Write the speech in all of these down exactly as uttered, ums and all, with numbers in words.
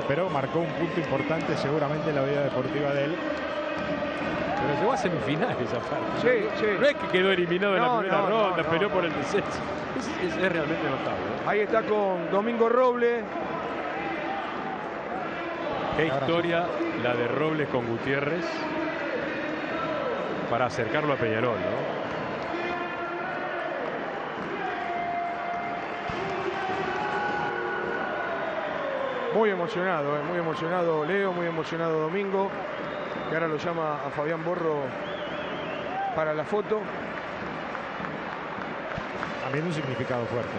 pero marcó un punto importante seguramente en la vida deportiva de él. Pero llegó a semifinales aparte. Sí, sí. No es que quedó eliminado en No, la primera no, ronda, no, no, peleó no. por el descenso. Es, es, es realmente notable, ¿eh? Ahí está con Domingo Robles. Qué historia la de Robles con Gutiérrez para acercarlo a Peñarol, ¿no? Muy emocionado, eh, muy emocionado Leo, muy emocionado Domingo, que ahora lo llama a Fabián Borro para la foto. También un significado fuerte.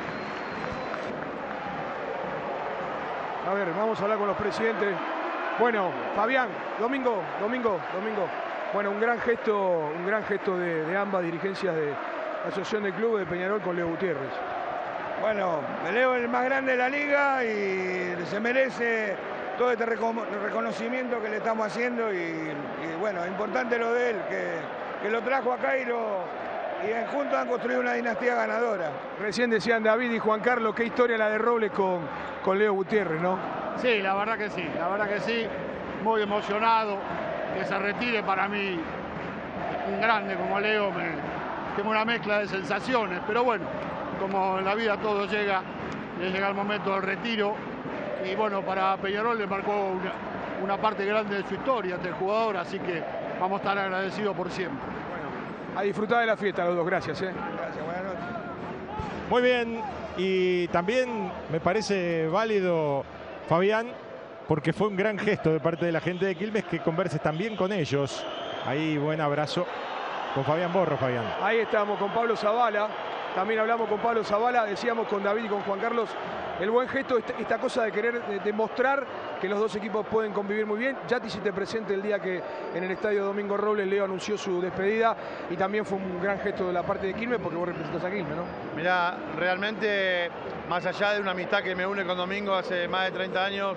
A ver, vamos a hablar con los presidentes. Bueno, Fabián, Domingo, Domingo, Domingo. Bueno, un gran gesto, un gran gesto de, de ambas dirigencias de la Asociación de Clubes de Peñarol con Leo Gutiérrez. Bueno, Leo es el más grande de la liga y se merece todo este reco reconocimiento que le estamos haciendo y, y bueno, importante lo de él, que, que lo trajo acá y, lo, y juntos han construido una dinastía ganadora. Recién decían David y Juan Carlos, qué historia la de Robles con, con Leo Gutiérrez, ¿no? Sí, la verdad que sí, la verdad que sí, muy emocionado, que se retire para mí, un grande como Leo, me, tengo una mezcla de sensaciones, pero bueno, como en la vida todo llega, le llega el momento del retiro y bueno, para Peñarol le marcó una, una parte grande de su historia este jugador, así que vamos a estar agradecidos por siempre. Bueno, a disfrutar de la fiesta los dos, gracias. ¿eh? Gracias, buenas noches. Muy bien, y también me parece válido, Fabián, porque fue un gran gesto de parte de la gente de Quilmes que converses también con ellos. Ahí, buen abrazo con Fabián Borro, Fabián. Ahí estamos con Pablo Zavala. También hablamos con Pablo Zavala, decíamos con David y con Juan Carlos, el buen gesto, esta cosa de querer demostrar que los dos equipos pueden convivir muy bien. Ya te hiciste presente el día que en el estadio Domingo Robles Leo anunció su despedida y también fue un gran gesto de la parte de Quilmes porque vos representas a Quilmes, ¿no? Mirá, realmente, más allá de una amistad que me une con Domingo hace más de treinta años,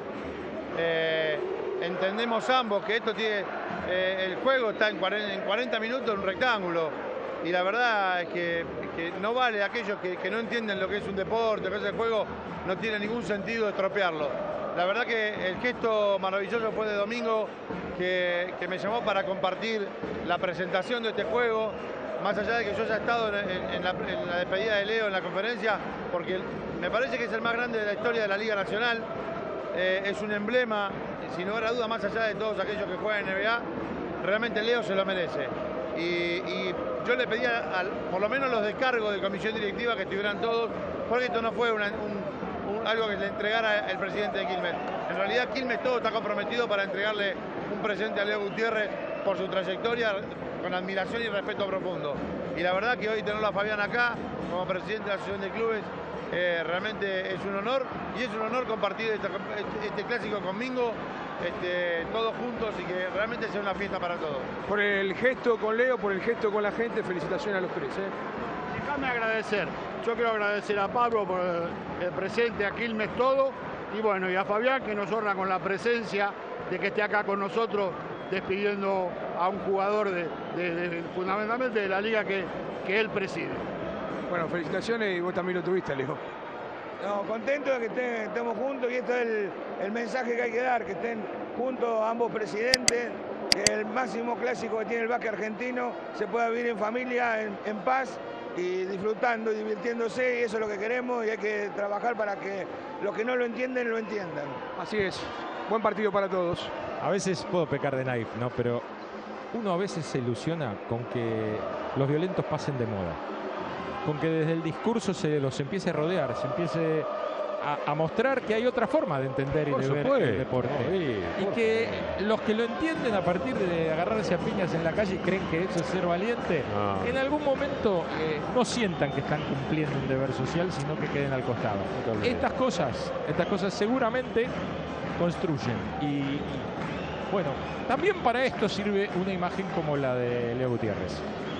eh, entendemos ambos que esto tiene, eh, el juego está en cuarenta, en cuarenta minutos en un rectángulo. Y la verdad es que, que no vale aquellos que, que no entienden lo que es un deporte, lo que es el juego, no tiene ningún sentido estropearlo. La verdad que el gesto maravilloso fue de Domingo, que, que me llamó para compartir la presentación de este juego, más allá de que yo haya estado en, en, la, en la despedida de Leo en la conferencia, porque me parece que es el más grande de la historia de la Liga Nacional, eh, es un emblema, sin lugar a duda, más allá de todos aquellos que juegan en N B A, realmente Leo se lo merece. Y, y yo le pedía, al, por lo menos los descargos de comisión directiva que estuvieran todos, porque esto no fue una, un, un, algo que le entregara el presidente de Quilmes. En realidad Quilmes todo está comprometido para entregarle un presente a Leo Gutiérrez por su trayectoria, con admiración y respeto profundo. Y la verdad que hoy tenerlo a Fabián acá, como presidente de la Asociación de Clubes, eh, realmente es un honor, y es un honor compartir este, este clásico conmigo, este, todos juntos, y que realmente sea una fiesta para todos. Por el gesto con Leo, por el gesto con la gente, felicitaciones a los tres. ¿eh? Déjame agradecer, yo quiero agradecer a Pablo por el, el presente, a Quilmes todo, y bueno, y a Fabián que nos honra con la presencia de que esté acá con nosotros, despidiendo a un jugador de, de, de, fundamentalmente de la liga que, que él preside. Bueno, felicitaciones, y vos también lo tuviste, Leo. No, contento de que estén, estemos juntos, y esto es el, el mensaje que hay que dar, que estén juntos ambos presidentes, que el máximo clásico que tiene el básquet argentino se pueda vivir en familia, en, en paz, y disfrutando y divirtiéndose, y eso es lo que queremos, y hay que trabajar para que los que no lo entienden lo entiendan. Así es, buen partido para todos. A veces puedo pecar de naif, ¿no? Pero uno a veces se ilusiona con que los violentos pasen de moda, con que desde el discurso se los empiece a rodear, se empiece a, a mostrar que hay otra forma de entender y Por de ver supuesto, el deporte. sí, y por que los que lo entienden a partir de agarrarse a piñas en la calle y creen que eso es ser valiente, No. en algún momento eh, no sientan que están cumpliendo un deber social, sino que queden al costado. Totalmente. Estas cosas, estas cosas seguramente construyen. Y, y bueno, también para esto sirve una imagen como la de Leo Gutiérrez.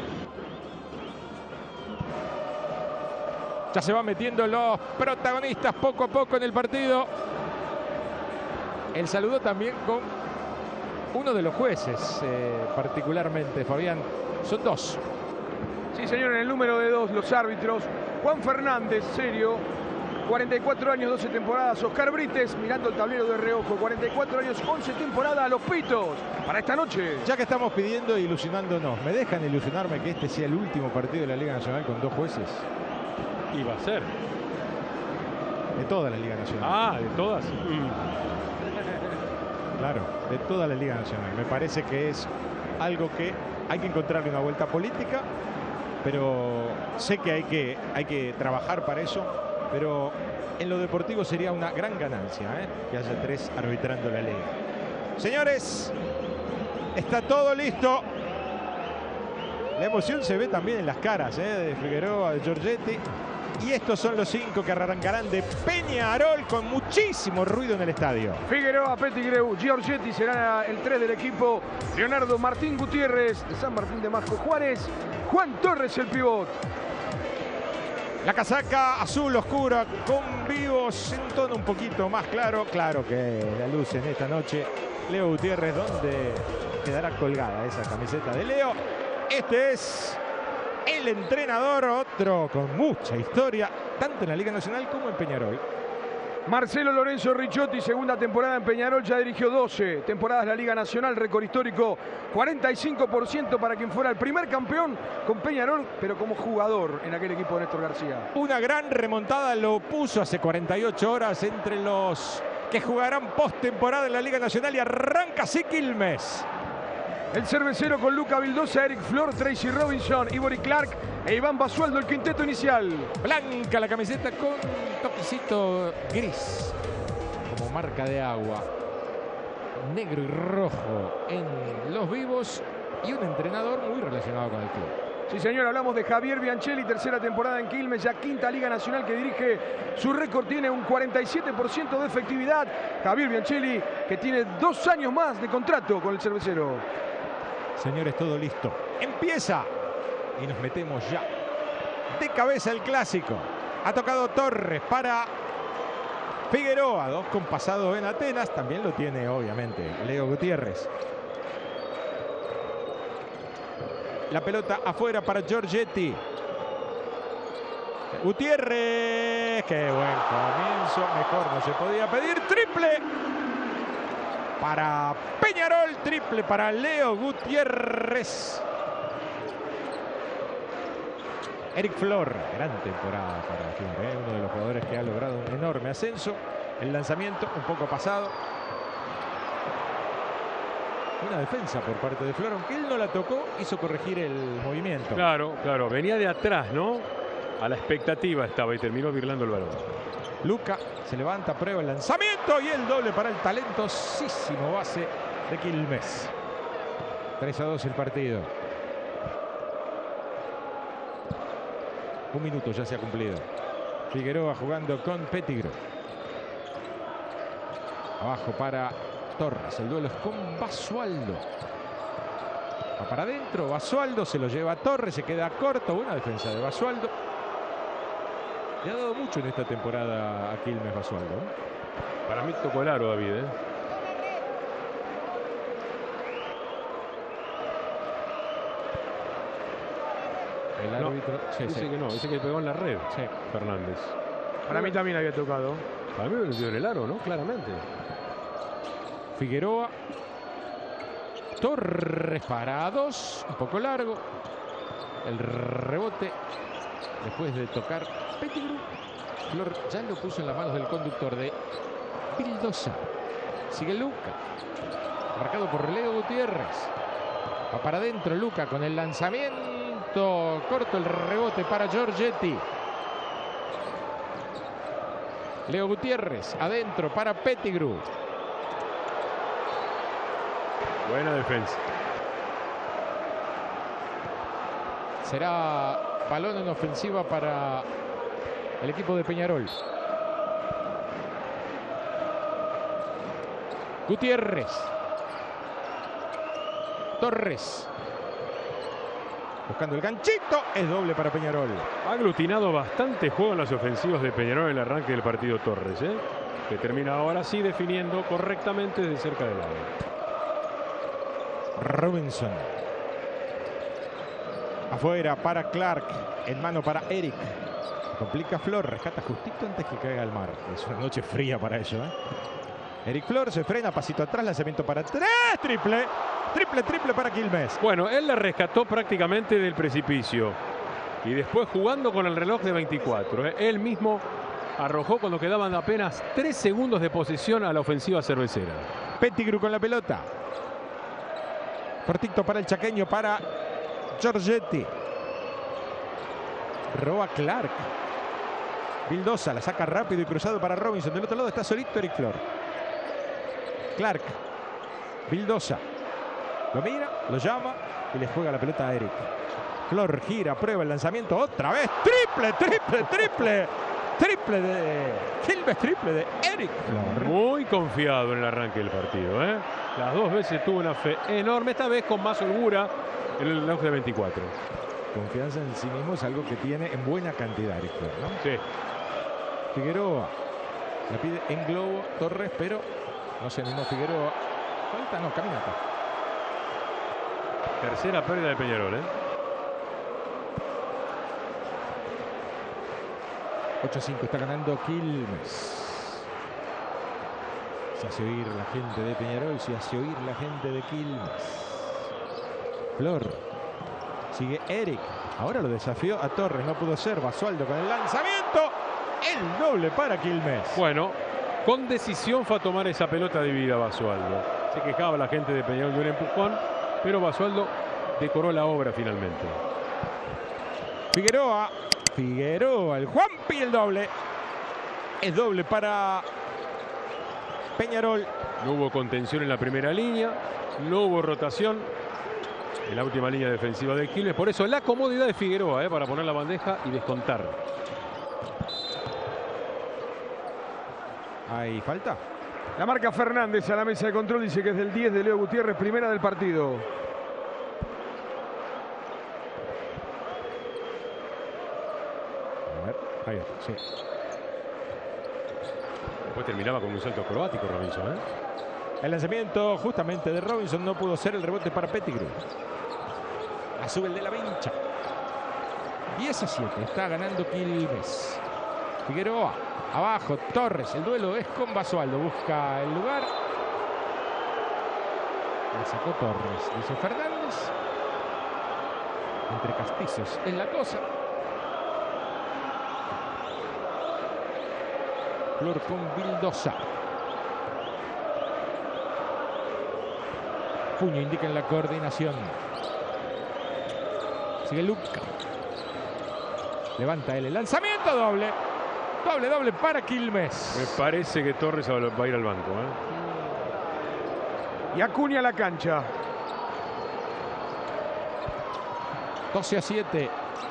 Ya se van metiendo los protagonistas poco a poco en el partido. El saludo también con uno de los jueces, eh, particularmente, Fabián. Son dos. Sí, señor, en el número de dos, los árbitros. Juan Fernández, serio, cuarenta y cuatro años, doce temporadas. Oscar Brites, mirando el tablero de reojo. cuarenta y cuatro años, once temporadas a los pitos para esta noche. Ya que estamos pidiendo e ilusionándonos, ¿me dejan ilusionarme que este sea el último partido de la Liga Nacional con dos jueces? Y va a ser. De toda la Liga Nacional. Ah, de todas. Mm. Claro, de toda la Liga Nacional. Me parece que es algo que hay que encontrarle una vuelta política, pero sé que hay que, hay que trabajar para eso, pero en lo deportivo sería una gran ganancia, ¿eh? Que haya tres arbitrando la liga. Señores, está todo listo. La emoción se ve también en las caras, ¿eh? De Figueroa, de Giorgetti. Y estos son los cinco que arrancarán de Peñarol con muchísimo ruido en el estadio. Figueroa, Pettigrew, Giorgetti será el tres del equipo. Leonardo Martín Gutiérrez de San Martín de Masco Juárez. Juan Torres el pivot. La casaca azul oscura con vivos en tono un poquito más claro. Claro que la luz en esta noche. Leo Gutiérrez, donde quedará colgada esa camiseta de Leo. Este es el entrenador, otro con mucha historia, tanto en la Liga Nacional como en Peñarol. Marcelo Lorenzo Ricciotti, segunda temporada en Peñarol, ya dirigió doce temporadas en la Liga Nacional, récord histórico, cuarenta y cinco por ciento para quien fuera el primer campeón con Peñarol, pero como jugador en aquel equipo de Néstor García. Una gran remontada lo puso hace cuarenta y ocho horas entre los que jugarán postemporada en la Liga Nacional y arranca así Quilmes. El cervecero con Luca Vildosa, Eric Flor, Tracy Robinson, Ivory Clark e Iván Basualdo, el quinteto inicial. Blanca la camiseta con toquecito gris como marca de agua. Negro y rojo en los vivos y un entrenador muy relacionado con el club. Sí, señor, hablamos de Javier Bianchelli, tercera temporada en Quilmes, ya quinta Liga Nacional que dirige. Su récord tiene un cuarenta y siete por ciento de efectividad. Javier Bianchelli, que tiene dos años más de contrato con el cervecero. Señores, todo listo. Empieza. Y nos metemos ya de cabeza el clásico. Ha tocado Torres para Figueroa. Dos con pasado en Atenas. También lo tiene, obviamente, Leo Gutiérrez. La pelota afuera para Giorgetti. Gutiérrez. Qué buen comienzo. Mejor no se podía pedir. Triple para Peñarol, triple para Leo Gutiérrez. Eric Flor, gran temporada para Flor, ¿eh? Uno de los jugadores que ha logrado un enorme ascenso. El lanzamiento un poco pasado. Una defensa por parte de Flor, aunque él no la tocó, hizo corregir el movimiento. Claro, claro, venía de atrás, ¿no? A la expectativa estaba y terminó virlando el balón. Luca se levanta, prueba el lanzamiento y el doble para el talentosísimo base de Quilmes. tres a dos el partido. Un minuto ya se ha cumplido. Figueroa jugando con Pettigrew. Abajo para Torres. El duelo es con Basualdo. Va para adentro. Basualdo se lo lleva a Torres. Se queda corto. Buena defensa de Basualdo. Le ha dado mucho en esta temporada a Quilmes Basualdo, ¿eh? Para mí tocó el aro, David, ¿eh? El no, árbitro sí, dice sí. que no, dice que pegó en la red. Sí. Fernández. Para mí también había tocado. Para mí me dio en el aro, ¿no? Claramente. Figueroa. Torres para dos. Un poco largo. El rebote. Después de tocar Pettigrew, Flor ya lo puso en las manos del conductor de Vildosa. Sigue Luca. Marcado por Leo Gutiérrez. Va para adentro Luca con el lanzamiento. Corto el rebote para Giorgetti. Leo Gutiérrez adentro para Pettigrew. Buena defensa. Será balón en ofensiva para el equipo de Peñarol. Gutiérrez. Torres. Buscando el ganchito. Es doble para Peñarol. Ha aglutinado bastante juego en las ofensivas de Peñarol en el arranque del partido Torres, ¿eh? Que termina ahora sí definiendo correctamente desde cerca del área. Robinson. Afuera para Clark. En mano para Eric. Complica Flor, rescata justito antes que caiga al mar. Es una noche fría para ello, ¿eh? Eric Flor se frena, pasito atrás, lanzamiento para tres, triple, triple, triple para Quilmes. Bueno, él la rescató prácticamente del precipicio. Y después jugando con el reloj de veinticuatro. ¿eh? Él mismo arrojó cuando quedaban apenas tres segundos de posesión a la ofensiva cervecera. Pettigrew con la pelota. Cortito para el chaqueño, para Giorgetti. Roba Clark. Vildosa la saca rápido y cruzado para Robinson. Del otro lado está solito Eric Flor. Clark. Vildosa. Lo mira, lo llama y le juega la pelota a Eric. Flor gira, prueba el lanzamiento otra vez. Triple, triple, triple. Triple de Quilmes, triple de Eric Flor. Muy confiado en el arranque del partido. ¿eh? Las dos veces tuvo una fe enorme. Esta vez con más holgura en el reloj de veinticuatro. Confianza en sí mismo es algo que tiene en buena cantidad Eric Flor, ¿no? Sí. Figueroa. La pide en globo Torres, pero no se animó Figueroa. Falta, no, caminata. Tercera pérdida de Peñarol, ¿eh? ocho a cinco está ganando Quilmes. Se hace oír la gente de Peñarol, se hace oír la gente de Quilmes. Flor. Sigue Eric. Ahora lo desafió a Torres, no pudo ser. Basualdo con el lanzamiento. El doble para Quilmes. Bueno, con decisión fue a tomar esa pelota dividida Basualdo. Se quejaba la gente de Peñarol de un empujón, pero Basualdo decoró la obra finalmente. Figueroa. Figueroa, el Juanpi, el doble. Es doble para Peñarol. No hubo contención en la primera línea, no hubo rotación en la última línea defensiva de Quilmes. Por eso la comodidad de Figueroa eh, para poner la bandeja y descontar. Hay falta. La marca Fernández a la mesa de control, dice que es del diez de Leo Gutiérrez, primera del partido. Ahí está, sí. Después terminaba con un salto acrobático Robinson. ¿eh? El lanzamiento justamente de Robinson no pudo ser, el rebote para Pettigrew. La sube el de la vincha. diez a siete, está ganando Quilmes. Figueroa, abajo, Torres, el duelo es con Basualdo, busca el lugar. Le sacó Torres, dice Fernández. Entre castizos es la cosa. Flor con Vildosa. Puño indica en la coordinación. Sigue Luca. Levanta él el lanzamiento doble. Doble, doble para Quilmes. Me parece que Torres va a ir al banco. ¿eh? Y Acuña a la cancha. doce a siete.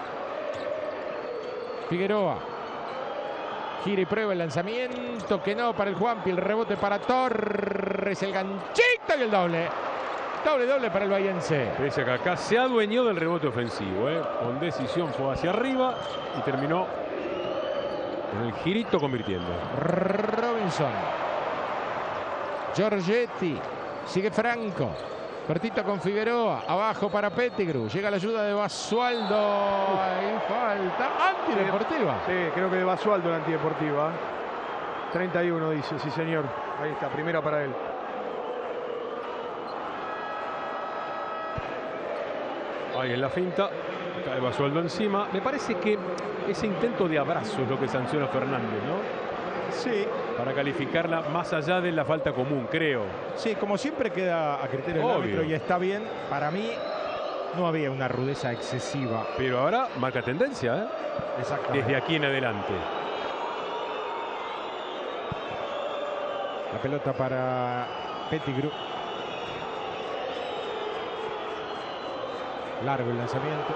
Figueroa. Gira y prueba el lanzamiento, que no para el Juanpi, el rebote para Torres, el ganchito y el doble. Doble, doble para el bahiense. Pese a que acá se adueñó del rebote ofensivo. ¿eh? Con decisión fue hacia arriba y terminó con el girito convirtiendo. Robinson. Giorgetti. Sigue Franco. Cortito con Figueroa. Abajo para Pettigrew. Llega la ayuda de Basualdo. Ahí falta. Antideportiva. Sí, creo que de Basualdo la antideportiva. treinta y uno dice, sí señor. Ahí está, primera para él. Ahí en la finta. Cae Basualdo encima. Me parece que ese intento de abrazo es lo que sanciona Fernández, ¿no? Sí. Para calificarla más allá de la falta común, creo. Sí, como siempre queda a criterio del Obvio. árbitro y está bien. Para mí no había una rudeza excesiva. Pero ahora marca tendencia, ¿eh? Exactamente. Desde aquí en adelante. La pelota para Pettigrew. Largo el lanzamiento.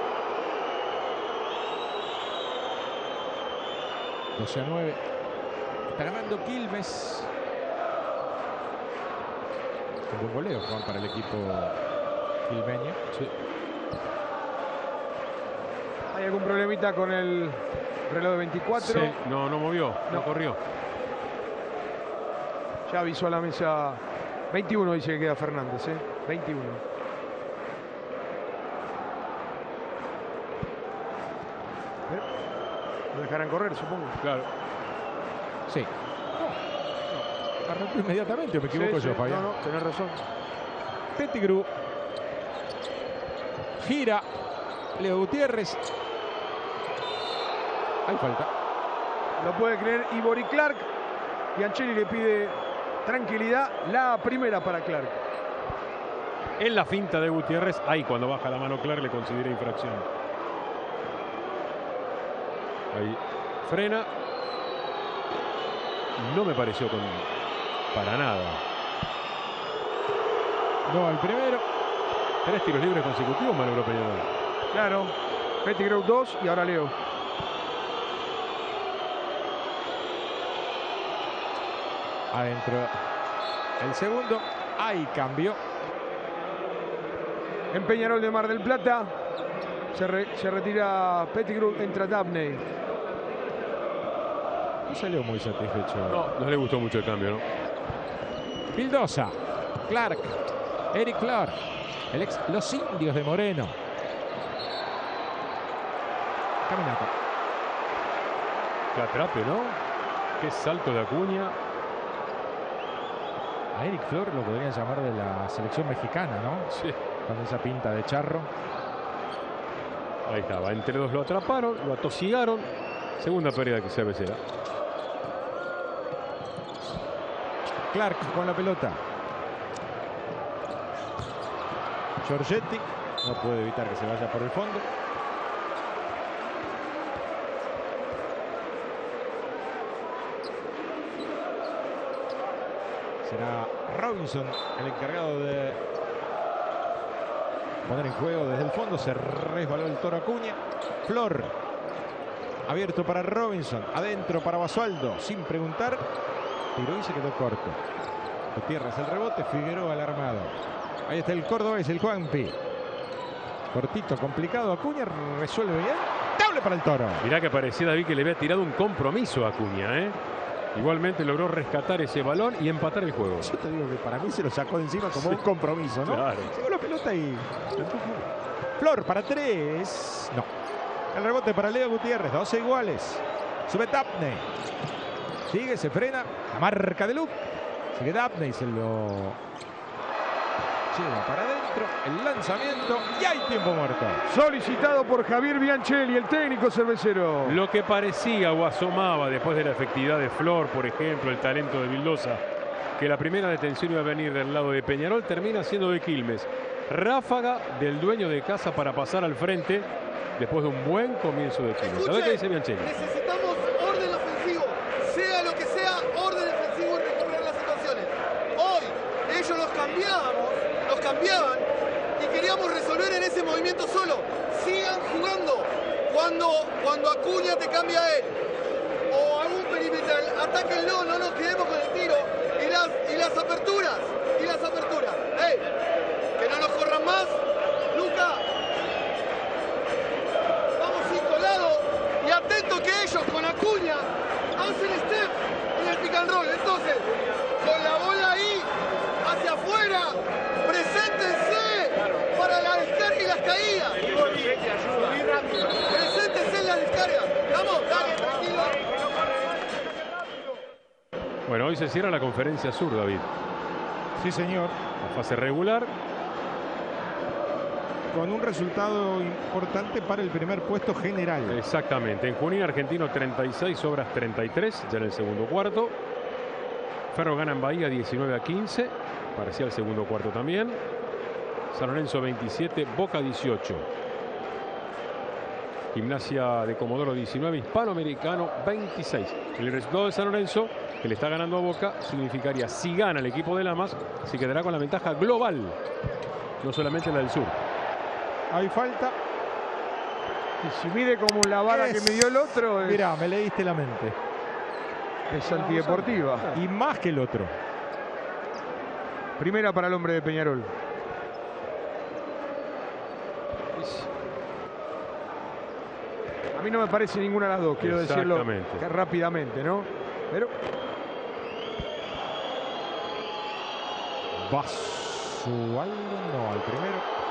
doce a nueve. Está ganando Quilmes. Un buen goleo, Juan, para el equipo quilmeño. Sí. ¿Hay algún problemita con el reloj de veinticuatro? Sí, no, no movió, no, No. corrió. Ya avisó a la mesa. veintiuno dice que queda Fernández, ¿eh? veintiuno. Lo dejarán correr, supongo. Claro. Sí. No. No. Arrancó inmediatamente, o me equivoco Sí, yo, sí. Fabián. No, no, tenés razón. Pettigrew. Gira. Leo Gutiérrez. Hay falta. Lo puede creer Ivori Clark. Y Ancheli le pide tranquilidad. La primera para Clark. En la finta de Gutiérrez, ahí cuando baja la mano Clark le considera infracción. Ahí frena. No me pareció con para nada. No al primero. Tres tiros libres consecutivos, Manuel Peñarol. Claro. Pettigrew dos y ahora Leo. Adentro el segundo. Ahí cambió. En Peñarol de Mar del Plata. Se, re, se retira Pettigrew, entra Dabney. No salió muy satisfecho. No, no le gustó mucho el cambio, ¿no? Vildosa. Clark. Eric Clark. El ex Los Indios de Moreno. Caminata. Que atrape, ¿no? Qué salto de Acuña. A Eric Flor lo podrían llamar de la selección mexicana, ¿no? Sí. Con esa pinta de charro. Ahí estaba. Entre dos lo atraparon, lo atosigaron. Segunda pérdida que se avecera. Clark con la pelota. Giorgetti no puede evitar que se vaya por el fondo. Será Robinson el encargado de poner en juego desde el fondo. Se resbaló el Toro Acuña. Flor abierto para Robinson. Adentro para Basualdo. Sin preguntar. Tiró y se quedó corto. Gutiérrez el rebote. Figueroa el armado. Ahí está el cordobés, el Juanpi. Cortito, complicado. Acuña resuelve bien. Doble para el Toro. Mirá que parecía, David, que le había tirado un compromiso a Acuña, ¿eh? Igualmente logró rescatar ese balón y empatar el juego. Yo te digo que para mí se lo sacó de encima como Sí. un compromiso, ¿no? Claro. Llegó la pelota y... Flor para tres. No. El rebote para Leo Gutiérrez. doce iguales. Sube Dabney. Sigue, se frena. La marca de Luke. Sigue Dabney. Se lo lleva para adentro. El lanzamiento. Y hay tiempo muerto. Solicitado por Javier Bianchelli, el técnico cervecero. Lo que parecía o asomaba después de la efectividad de Flor, por ejemplo, el talento de Vildosa, que la primera detención iba a venir del lado de Peñarol, termina siendo de Quilmes. Ráfaga del dueño de casa para pasar al frente después de un buen comienzo de Quilmes. A ver qué dice Bianchelli. Necesitamos orden ofensivo, sea lo que sea, orden ofensivo y recuperar las situaciones. Hoy ellos los cambiábamos, los cambiaban y queríamos resolver en ese movimiento solo. Sigan jugando cuando, cuando Acuña te cambia a él o algún perimetral, atáquenlo, no nos quedemos con el tiro y las, y las aperturas, y las aperturas. ¡Ey! Que no nos corran más, Luca. Vamos cinco lados y atento que ellos con Acuña hacen step en el pick and roll. Entonces, con la bola ahí, hacia afuera, preséntense para la descarga y las caídas. Preséntense en las descargas. Vamos, dale, tranquilo. Bueno, hoy se cierra la conferencia sur, David. Sí, señor. La fase regular. Con un resultado importante para el primer puesto general. Exactamente. En Junín, Argentino treinta y seis, Obras treinta y tres, ya en el segundo cuarto. Ferro gana en Bahía diecinueve a quince. Parecía el segundo cuarto también. San Lorenzo veintisiete, Boca dieciocho. Gimnasia de Comodoro diecinueve, Hispanoamericano veintiséis. El resultado de San Lorenzo, que le está ganando a Boca, significaría, si gana el equipo de Lamas, se quedará con la ventaja global, no solamente la del sur. Hay falta. Y si mide como la vara Es- que me dio el otro, es, Mirá, me leíste la mente. es antideportiva. Y más que el otro. Primera para el hombre de Peñarol. A mí no me parece ninguna de las dos, quiero decirlo Exactamente. que rápidamente, ¿no? Pero Basualdo no, al primero.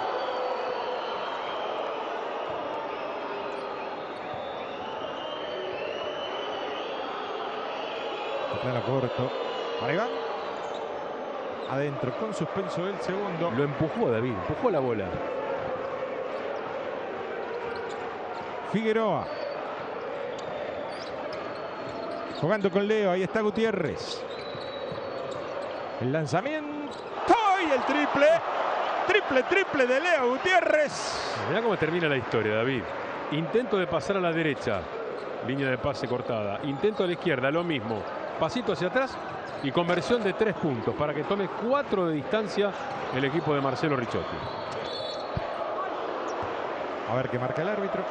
Plano corto. Para Iván. Adentro con suspenso del segundo. Lo empujó David, empujó la bola. Figueroa. Jugando con Leo, ahí está Gutiérrez. El lanzamiento y el triple. Triple, triple de Leo Gutiérrez. Mirá cómo termina la historia, David. Intento de pasar a la derecha. Línea de pase cortada. Intento a la izquierda, lo mismo. Pasito hacia atrás y conversión de tres puntos para que tome cuatro de distancia el equipo de Marcelo Ricciotti. A ver qué marca el árbitro.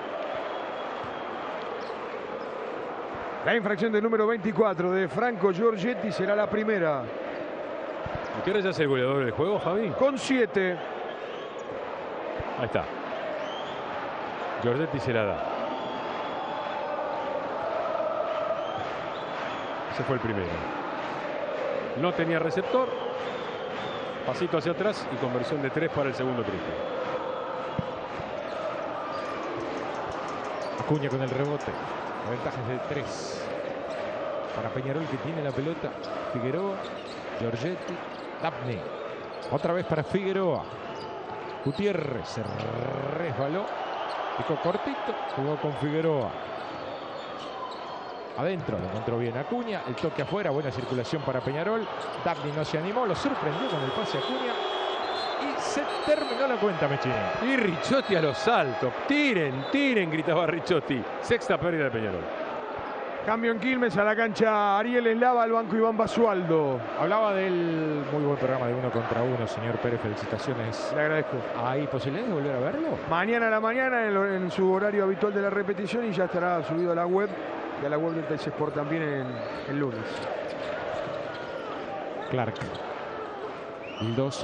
La infracción del número veinticuatro de Franco Giorgetti será la primera. ¿Gutiérrez ya es el goleador del juego, Javi? Con siete. Ahí está. Giorgetti se la da. Ese fue el primero. No tenía receptor. Pasito hacia atrás y conversión de tres para el segundo triple. Acuña con el rebote. La ventaja es de tres. Para Peñarol, que tiene la pelota. Figueroa, Giorgetti, Dabney. Otra vez para Figueroa. Gutiérrez se resbaló. Picó cortito. Jugó con Figueroa. Adentro, lo encontró bien Acuña. El toque afuera, buena circulación para Peñarol. Dabney no se animó, lo sorprendió con el pase a Acuña. Y se terminó la cuenta, Mechini. Y Ricciotti a los saltos. Tiren, tiren, gritaba Ricciotti. Sexta pérdida de Peñarol. Cambio en Quilmes, a la cancha Ariel Eslava, al banco Iván Basualdo. Hablaba del muy buen programa de uno contra uno, señor Pérez. Felicitaciones. Le agradezco. ¿Hay posibilidades de volver a verlo? Mañana a la mañana, en, lo- en su horario habitual de la repetición, y ya estará subido a la web y a la web del T C Sport también en el lunes. Clark. Vildosa.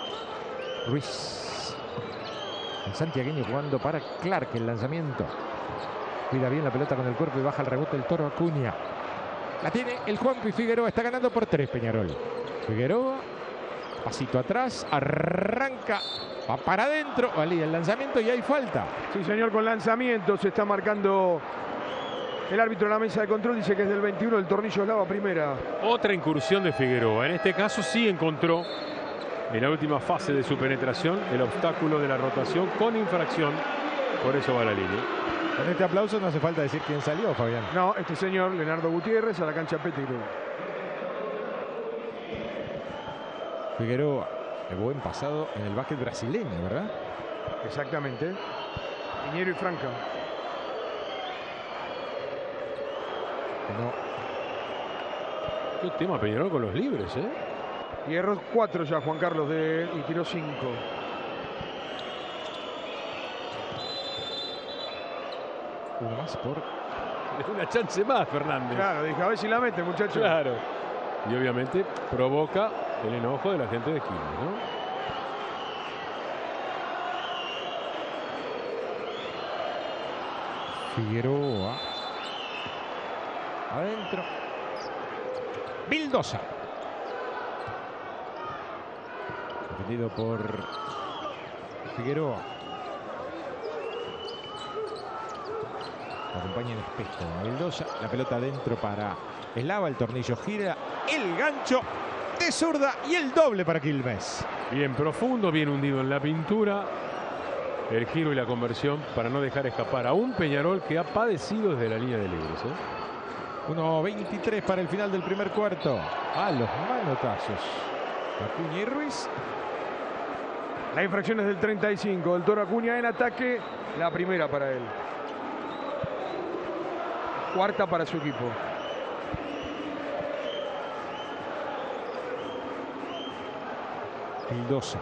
Ruiz. El santiagueño jugando para Clark. El lanzamiento. Cuida bien la pelota con el cuerpo y baja el rebote el Toro Acuña. La tiene el Juanpi Figueroa. Está ganando por tres Peñarol. Figueroa. Pasito atrás. Arranca. Va para adentro. Valida el lanzamiento y hay falta. Sí, señor, con lanzamiento se está marcando el árbitro en la mesa de control. Dice que es del veintiuno, el Tornillo Eslava, primera. Otra incursión de Figueroa. En este caso sí encontró en la última fase de su penetración el obstáculo de la rotación con infracción. Por eso va a la línea. Con este aplauso no hace falta decir quién salió, Fabián. No, este señor, Leonardo Gutiérrez, a la cancha Pettigrew. Figueroa. De buen pasado en el básquet brasileño, ¿verdad? Exactamente. Piñero y Franca. No. Qué tema Peñarol con los libres, ¿eh? Y erró cuatro ya Juan Carlos de, y tiró cinco. Uno más por... Una chance más, Fernández. Claro, dije, a ver si la mete, muchachos. Claro. Y obviamente provoca el enojo de la gente de Quilmes, ¿no? Figueroa. Adentro. Vildosa. Defendido por Figueroa. Lo acompaña en espejo Vildosa. La pelota adentro para Eslava. El tornillo gira. El gancho de zurda y el doble para Quilmes. Bien profundo, bien hundido en la pintura. El giro y la conversión para no dejar escapar a un Peñarol que ha padecido desde la línea de libres, ¿eh? uno veintitrés para el final del primer cuarto. A los manotazos. Acuña y Ruiz. La infracción es del treinta y cinco. El Toro Acuña en ataque. La primera para él. Cuarta para su equipo. Vildosa.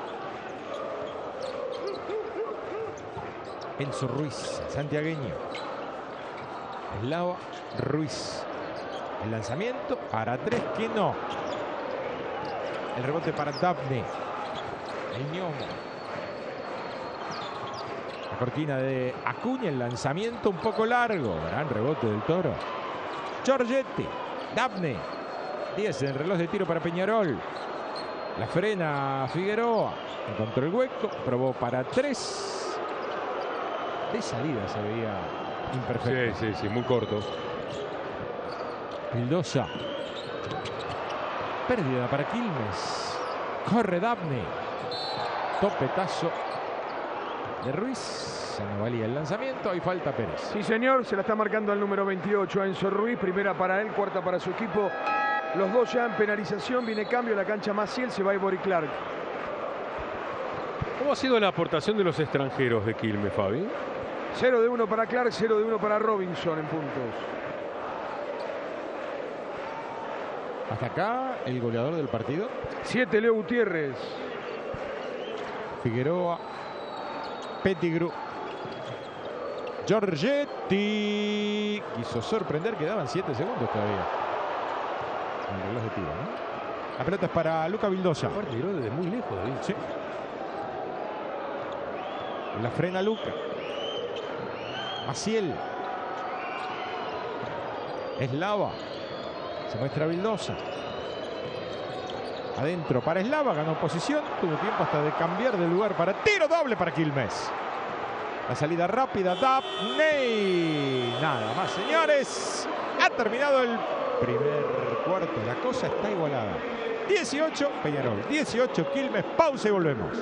Enzo Ruiz, santiagueño. Eslava, Ruiz. El lanzamiento para tres, que no. El rebote para Dabney. El ñomo. La cortina de Acuña, el lanzamiento un poco largo. Gran rebote del Toro. Giorgetti, Dabney. diez en el reloj de tiro para Peñarol. La frena Figueroa. Encontró el hueco. Probó para tres. De salida se veía imperfecto. Sí, sí, sí, muy corto. Vildosa. Pérdida para Quilmes. Corre Dabney. Topetazo de Ruiz. Ya no valía el lanzamiento. Hay falta Pérez. Sí, señor. Se la está marcando al número veintiocho a Enzo Ruiz. Primera para él, cuarta para su equipo. Los dos ya en penalización. Viene cambio a la cancha Maciel. Se va Ivory Clark. ¿Cómo ha sido la aportación de los extranjeros de Quilmes, Fabi? cero de uno para Clark, cero de uno para Robinson en puntos. Hasta acá el goleador del partido. siete, Leo Gutiérrez. Figueroa. Pettigrew. Giorgetti. Quiso sorprender, quedaban siete segundos todavía. El reloj de tiro, ¿no? La pelota es para Luca Vildosa. Tiró desde muy lejos, David. Sí. La frena Luca. Maciel. Eslava. Se muestra Vildosa. Adentro para Eslava. Ganó posición. Tuvo tiempo hasta de cambiar de lugar para tiro doble para Quilmes. La salida rápida. Dabney. Nada más, señores. Ha terminado el primer cuarto. La cosa está igualada. dieciocho Peñarol. dieciocho Quilmes. Pausa y volvemos.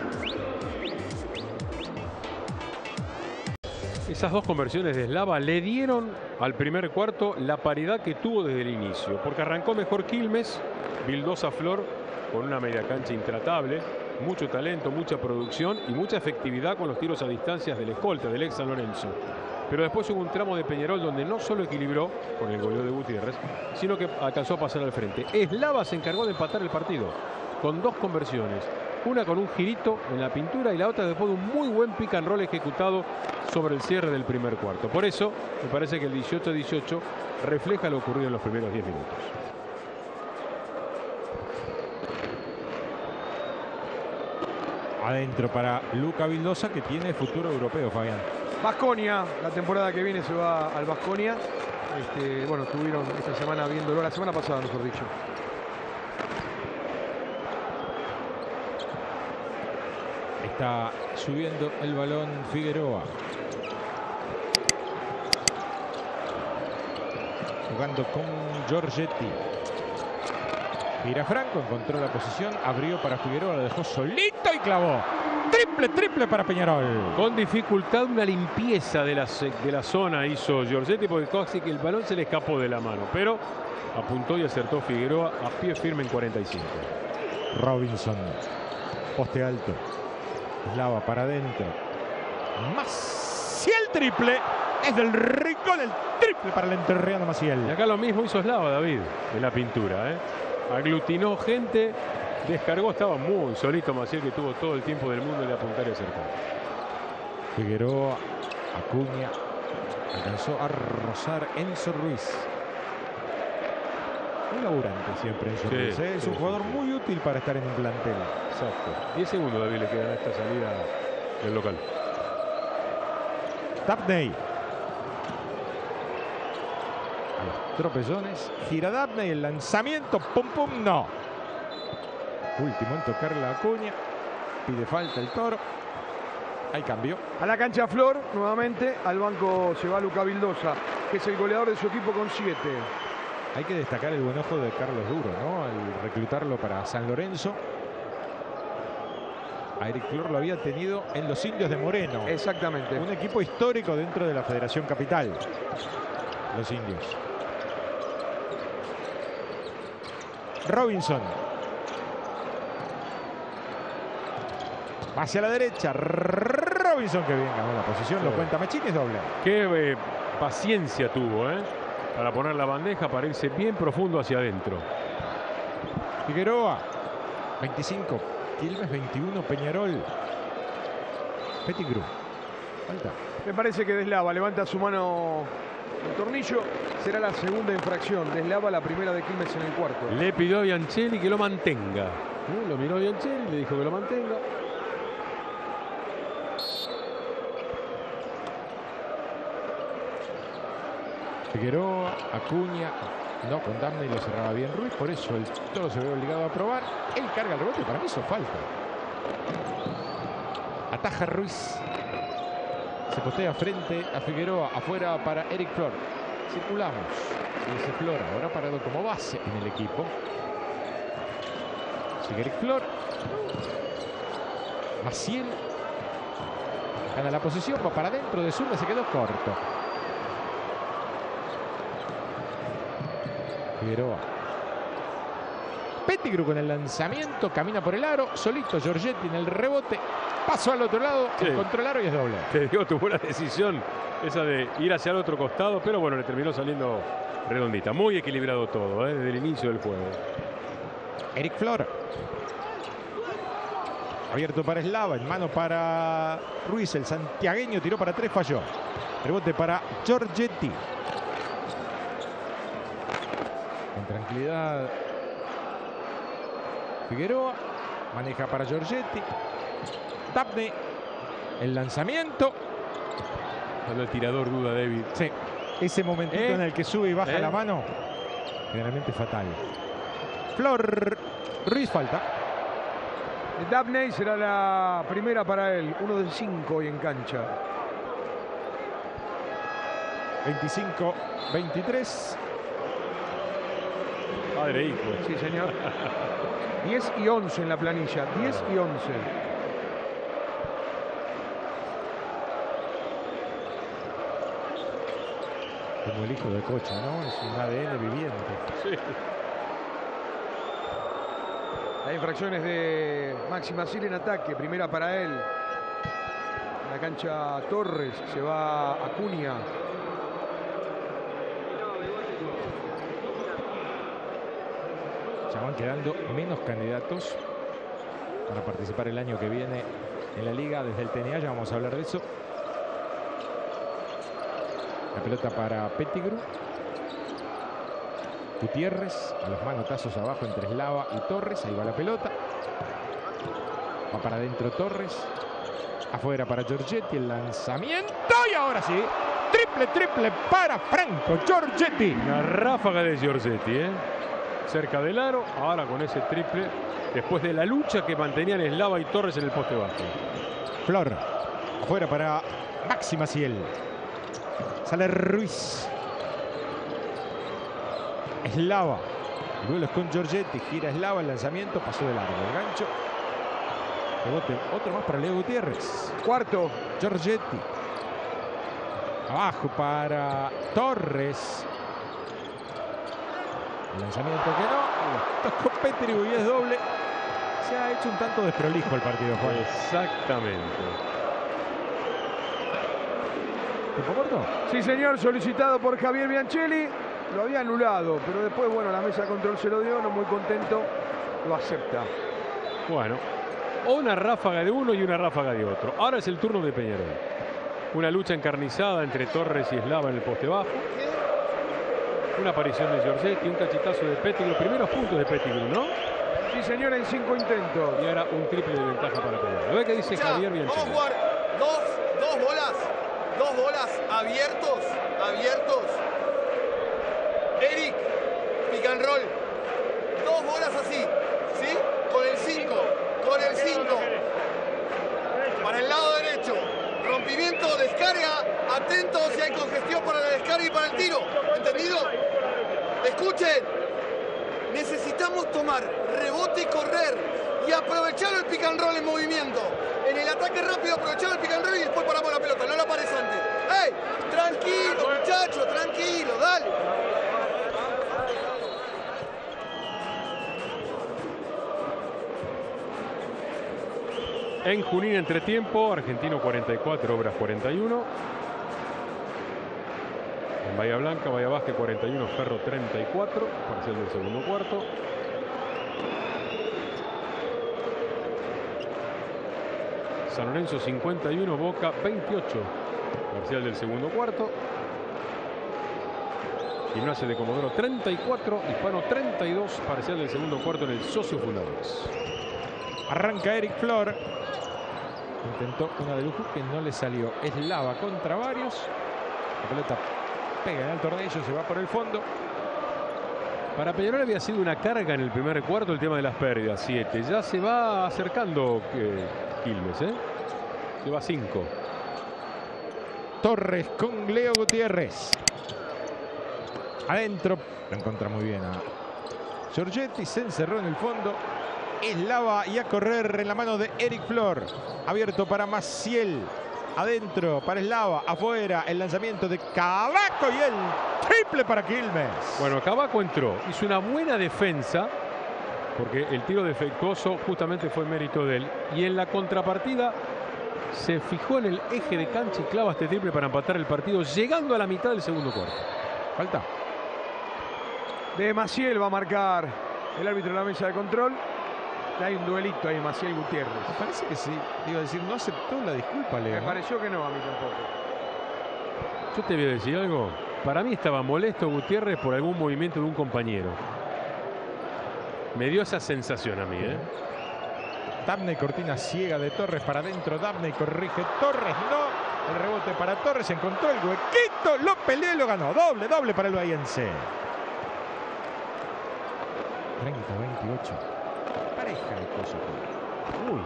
Esas dos conversiones de Eslava le dieron al primer cuarto la paridad que tuvo desde el inicio, porque arrancó mejor Quilmes, Vildosa Flor con una media cancha intratable, mucho talento, mucha producción y mucha efectividad con los tiros a distancias del escolta, del ex San Lorenzo. Pero después hubo un tramo de Peñarol donde no solo equilibró con el goleo de Gutiérrez, sino que alcanzó a pasar al frente. Eslava se encargó de empatar el partido con dos conversiones. Una con un girito en la pintura y la otra después de un muy buen pick and roll ejecutado sobre el cierre del primer cuarto. Por eso me parece que el dieciocho dieciocho refleja lo ocurrido en los primeros diez minutos. Adentro para Luca Vildosa, que tiene futuro europeo, Fabián. Baskonia, la temporada que viene se va al Baskonia. Este, bueno, estuvieron esta semana viéndolo, la semana pasada, mejor dicho. Está subiendo el balón Figueroa. Jugando con Giorgetti. Mira Franco, encontró la posición, abrió para Figueroa, lo dejó solito y clavó. Triple, triple para Peñarol. Con dificultad una limpieza de la, de la zona hizo Giorgetti porque casi que el balón se le escapó de la mano. Pero apuntó y acertó Figueroa a pie firme en cuarenta y cinco. Robinson. Poste alto. Eslava para adentro. Maciel triple. Es del rincón el triple para el enterreano Maciel. Y acá lo mismo hizo Eslava, David, en la pintura. ¿eh? Aglutinó gente, descargó, estaba muy solito Maciel, que tuvo todo el tiempo del mundo de apuntar y acertar. Figueroa, Acuña, alcanzó a rozar Enzo Ruiz. Un laburante siempre Enzo Sí, Ruiz. ¿eh? Es sí, un sí, jugador sí. muy útil para estar en un plantel. Exacto. diez segundos, David, le quedan a esta salida del local. Dabney. A los tropezones. Gira Dabney. El lanzamiento. Pum, pum. No. Último en tocar la Acuña. Pide falta el Toro. Hay cambio. A la cancha Flor, nuevamente. Al banco se va Luca Vildosa, que es el goleador de su equipo con siete. Hay que destacar el buen ojo de Carlos Duro, ¿no? Al reclutarlo para San Lorenzo. A Eric Flor lo había tenido en los Indios de Moreno. Exactamente. Un equipo histórico dentro de la Federación Capital. Los Indios. Robinson. Hacia la derecha. Robinson, que bien ganó la posición. Lo cuenta Mechín, es doble. Qué eh, paciencia tuvo, ¿eh? Para poner la bandeja, para irse bien profundo hacia adentro. Figueroa. veinticinco. Quilmes veintiuno. Peñarol. Pettigrew. Falta. Me parece que Deslava levanta su mano el tornillo. Será la segunda infracción. Deslava la primera de Quilmes en el cuarto. Le pidió a Bianchelli que lo mantenga. ¿Eh? Lo miró a Bianchelli, le dijo que lo mantenga. Figueroa, Acuña, no, con Dabney lo cerraba bien Ruiz, por eso el Toro se ve obligado a probar. Él carga el rebote, para mí hizo falta. Ataja Ruiz. Se postea frente a Figueroa, afuera para Eric Flor. Circulamos. Dice Flor, ahora parado como base en el equipo. Sigue Eric Flor. Maciel. Gana la posición, va para adentro de zurda, se quedó corto. Figueroa. Pettigrew con el lanzamiento, camina por el aro, solito Giorgetti en el rebote, pasó al otro lado, sí. Encontró el aro y es doble. Te digo, tuvo una decisión esa de ir hacia el otro costado, pero bueno, le terminó saliendo redondita. Muy equilibrado todo, ¿eh? Desde el inicio del juego. Eric Flor. Abierto para Slava, en mano para Ruiz, el santiagueño tiró para tres, falló. Rebote para Giorgetti. Con tranquilidad Figueroa, maneja para Giorgetti. Dabney, el lanzamiento. Cuando el tirador duda, David. Sí, ese momentito ¿Eh? en el que sube y baja ¿Eh? la mano, generalmente fatal. Flor, Ruiz falta. Dabney será la primera para él, uno de cinco hoy en cancha. veinticinco veintitrés. Padre hijo. Sí, señor. diez y once en la planilla. diez y once. Como el hijo de Cocha, ¿no? Es un A D N viviente. Sí. Las infracciones de Maxi Maciel en ataque. Primera para él. En la cancha Torres. Se va Acuña. Ya van quedando menos candidatos para participar el año que viene en la liga desde el T N A. Ya vamos a hablar de eso. La pelota para Pettigrew. Gutiérrez a los manotazos abajo entre Slava y Torres. Ahí va la pelota. Va para adentro Torres. Afuera para Giorgetti. El lanzamiento. Y ahora sí. Triple, triple para Franco Giorgetti. Una ráfaga de Giorgetti, ¿eh? Cerca del aro. Ahora con ese triple. Después de la lucha que mantenían Slava y Torres en el poste bajo. Flor. Afuera para Maxi Maciel. Sale Ruiz. Slava. Duelos con Giorgetti. Gira Slava. El lanzamiento. Pasó de largo. El gancho. Rebote. Otro más para Leo Gutiérrez. Cuarto. Giorgetti. Abajo para Torres. El lanzamiento que no. Tocó Pettigrew y es doble. Se ha hecho un tanto desprolijo el partido, Juan. Exactamente. ¿Tiempo corto? Sí, señor. Solicitado por Javier Bianchelli. Lo había anulado, pero después, bueno, la mesa de control se lo dio. No muy contento. Lo acepta. Bueno. Una ráfaga de uno y una ráfaga de otro. Ahora es el turno de Peñarol. Una lucha encarnizada entre Torres y Slava en el poste bajo. Una aparición de Giorgetti, un cachetazo de Pettigrew. Primeros puntos de Pettigrew, ¿no? Sí, señor, en cinco intentos. Y ahora un triple de ventaja para Peñarol. A ver qué dice Ya, Javier Bianchini. Vamos a jugar dos, dos bolas. Dos bolas abiertos. Abiertos. Eric, pick and roll. Dos bolas así. ¿Sí? Con el cinco. Con el cinco. Para el lado derecho. Rompimiento, descarga. Atento si hay congestión para la descarga y para el tiro. ¿Entendido? Escuchen. Necesitamos tomar rebote y correr. Y aprovechar el pick and roll en movimiento. En el ataque rápido aprovechar el pick and roll y después paramos la pelota. No la pares antes. ¡Ey! Tranquilo, muchachos. Tranquilo. Dale. En Junín, entretiempo, Argentino cuarenta y cuatro, Obras cuarenta y uno. En Bahía Blanca, Bahía Basque cuarenta y uno, Ferro treinta y cuatro, parcial del segundo cuarto. San Lorenzo cincuenta y uno, Boca veintiocho, parcial del segundo cuarto. Gimnasia de Comodoro treinta y cuatro, Hispano treinta y dos, parcial del segundo cuarto en el Socio Fundadores. Arranca Eric Flor. Intentó una de lujo que no le salió. Slava contra varios. La pelota pega en el tornillo, se va por el fondo. Para Peñarol había sido una carga en el primer cuarto el tema de las pérdidas. siete. Ya se va acercando eh, Quilmes, ¿eh? Se va cinco. Torres con Leo Gutiérrez. Adentro. Lo encuentra muy bien a Giorgetti. Se encerró en el fondo. Eslava y a correr en la mano de Eric Flor. Abierto para Maciel. Adentro para Eslava. Afuera el lanzamiento de Cavaco y el triple para Quilmes. Bueno, Cavaco entró. Hizo una buena defensa. Porque el tiro defectuoso justamente fue mérito de él. Y en la contrapartida se fijó en el eje de cancha y clava este triple para empatar el partido, llegando a la mitad del segundo cuarto. Falta de Maciel va a marcar el árbitro de la mesa de control. Hay un duelito ahí, Maciel Gutiérrez. Me parece que sí. Iba a decir, no aceptó la disculpa, Leo. Me pareció que no, a mí tampoco. Yo te voy a decir algo. Para mí estaba molesto Gutiérrez por algún movimiento de un compañero. Me dio esa sensación a mí, ¿eh? Dabney, cortina ciega de Torres para adentro. Dabney corrige Torres, no. El rebote para Torres, encontró el huequito, lo peleó y lo ganó. Doble, doble para el bahiense. treinta a veintiocho. Pareja de cosas. Uy.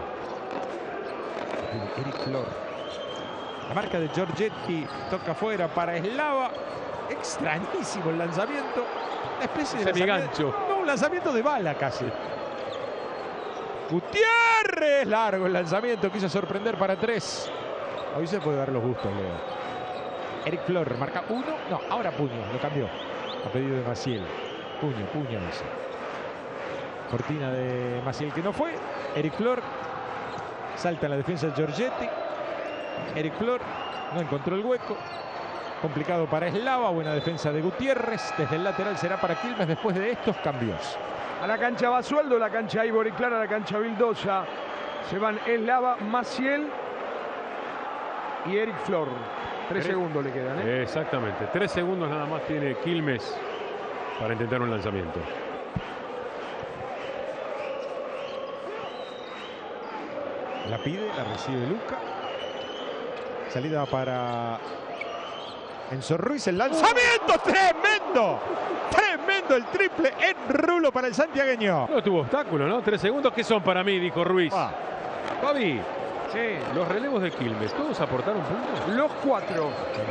Eric Flor. La marca de Giorgetti. Toca afuera para Eslava. Extrañísimo el lanzamiento. Una especie de semigancho. No, un lanzamiento de bala casi. Gutiérrez. Largo el lanzamiento. Quiso sorprender para tres. Hoy se puede dar los gustos, Leo. Eric Flor marca uno. No, ahora puño. Lo cambió. A pedido de Maciel. Puño, puño ese. Cortina de Maciel que no fue. Eric Flor. Salta en la defensa de Giorgetti. Eric Flor no encontró el hueco. Complicado para Eslava. Buena defensa de Gutiérrez. Desde el lateral será para Quilmes después de estos cambios. A la cancha Basualdo, la cancha Ivor Clara, la cancha Vildosa. Se van Eslava, Maciel y Eric Flor. Tres, Tres segundos le quedan, ¿eh? Exactamente. Tres segundos nada más tiene Quilmes para intentar un lanzamiento. La pide, la recibe Luca. Salida para Enzo Ruiz. El lanzamiento tremendo. Tremendo el triple en rulo para el santiagueño. No tuvo obstáculo, ¿no? Tres segundos que son para mí, dijo Ruiz. Ah. Fabi, sí. Los relevos de Quilmes, ¿todos aportaron puntos? Los cuatro.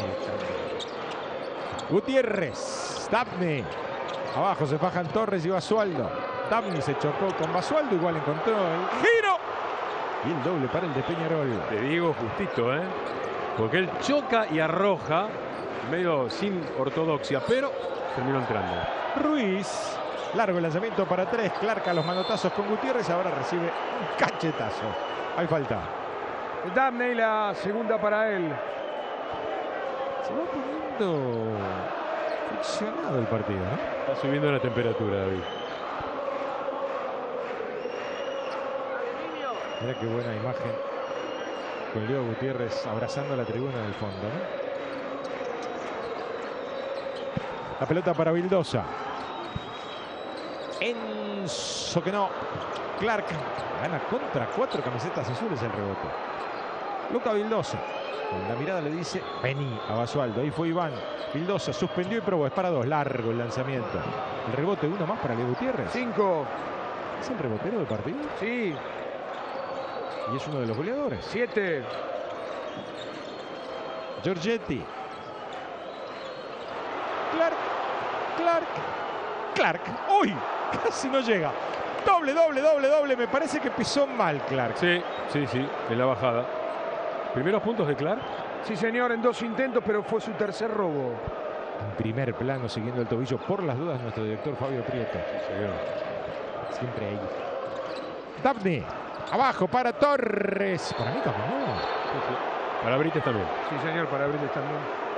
Gutiérrez, Dabney. Abajo se fajan Torres y Basualdo. Dabney se chocó con Basualdo, igual encontró el giro. Y el doble para el de Peñarol. Te digo justito, ¿eh? Porque él choca y arroja, medio sin ortodoxia, pero terminó entrando. Ruiz, largo el lanzamiento para tres. Clark a los manotazos con Gutiérrez. Ahora recibe un cachetazo. Hay falta. Dabney, la segunda para él. Se va poniendo friccionado el partido, ¿no? Está subiendo la temperatura, David. Mira qué buena imagen con Leo Gutiérrez abrazando la tribuna del fondo, ¿no? La pelota para Vildosa. Enzo que no. Clark gana contra cuatro camisetas azules el rebote. Luca Vildosa. Con la mirada le dice vení a Basualdo. Ahí fue Iván. Vildosa suspendió y probó. Es para dos. Largo el lanzamiento. El rebote uno más para Leo Gutiérrez. Cinco. ¿Es el rebotero del partido? Sí. Y es uno de los goleadores. Siete. Giorgetti. Clark. Clark. Clark. ¡Uy! Casi no llega. Doble, doble, doble, doble. Me parece que pisó mal Clark. Sí, sí, sí. En la bajada. ¿Primeros puntos de Clark? Sí, señor. En dos intentos, pero fue su tercer robo. En primer plano, siguiendo el tobillo por las dudas, nuestro director Fabio Prieto. Sí, señor. Siempre ahí. Dabney. Abajo para Torres. Para mí también. No. Sí, sí. Para Brites también. Sí, señor. Para Brites también.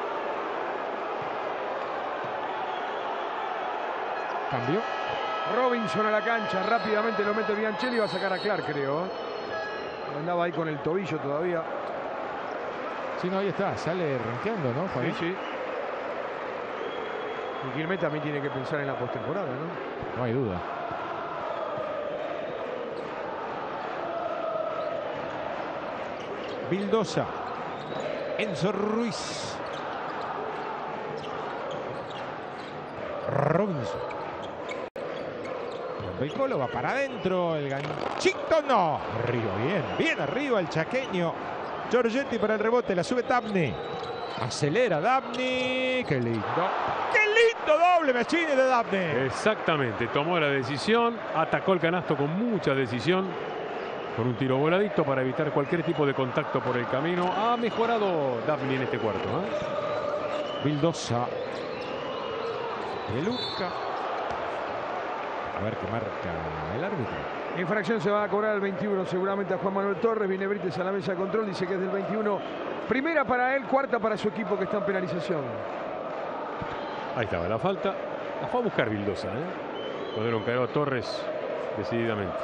Cambio. Robinson a la cancha. Rápidamente lo mete Bianchelli. Va a sacar a Clark, creo. Andaba ahí con el tobillo todavía. Sí, no, ahí está. Sale rankeando, ¿no, Fabi? Sí, sí. Y Quilmes también tiene que pensar en la postemporada, ¿no? No hay duda. Vildosa. Enzo Ruiz. Robinson. El colo va para adentro. El ganchito no. Arriba, bien. Bien arriba el chaqueño. Giorgetti para el rebote. La sube Dabney. Acelera Dabney. Qué lindo. Qué lindo doble Machini de Dabney. Exactamente. Tomó la decisión. Atacó el canasto con mucha decisión. Con un tiro voladito para evitar cualquier tipo de contacto por el camino. Ha mejorado Dabney en este cuarto, ¿eh? Vildosa. De Luca. A ver qué marca el árbitro. Infracción se va a cobrar el veintiuno seguramente a Juan Manuel Torres. Viene Brites a la mesa de control. Dice que es del veintiuno. Primera para él, cuarta para su equipo que está en penalización. Ahí estaba la falta. La fue a buscar Vildosa, ¿eh? Cuando lo encaró a Torres decididamente.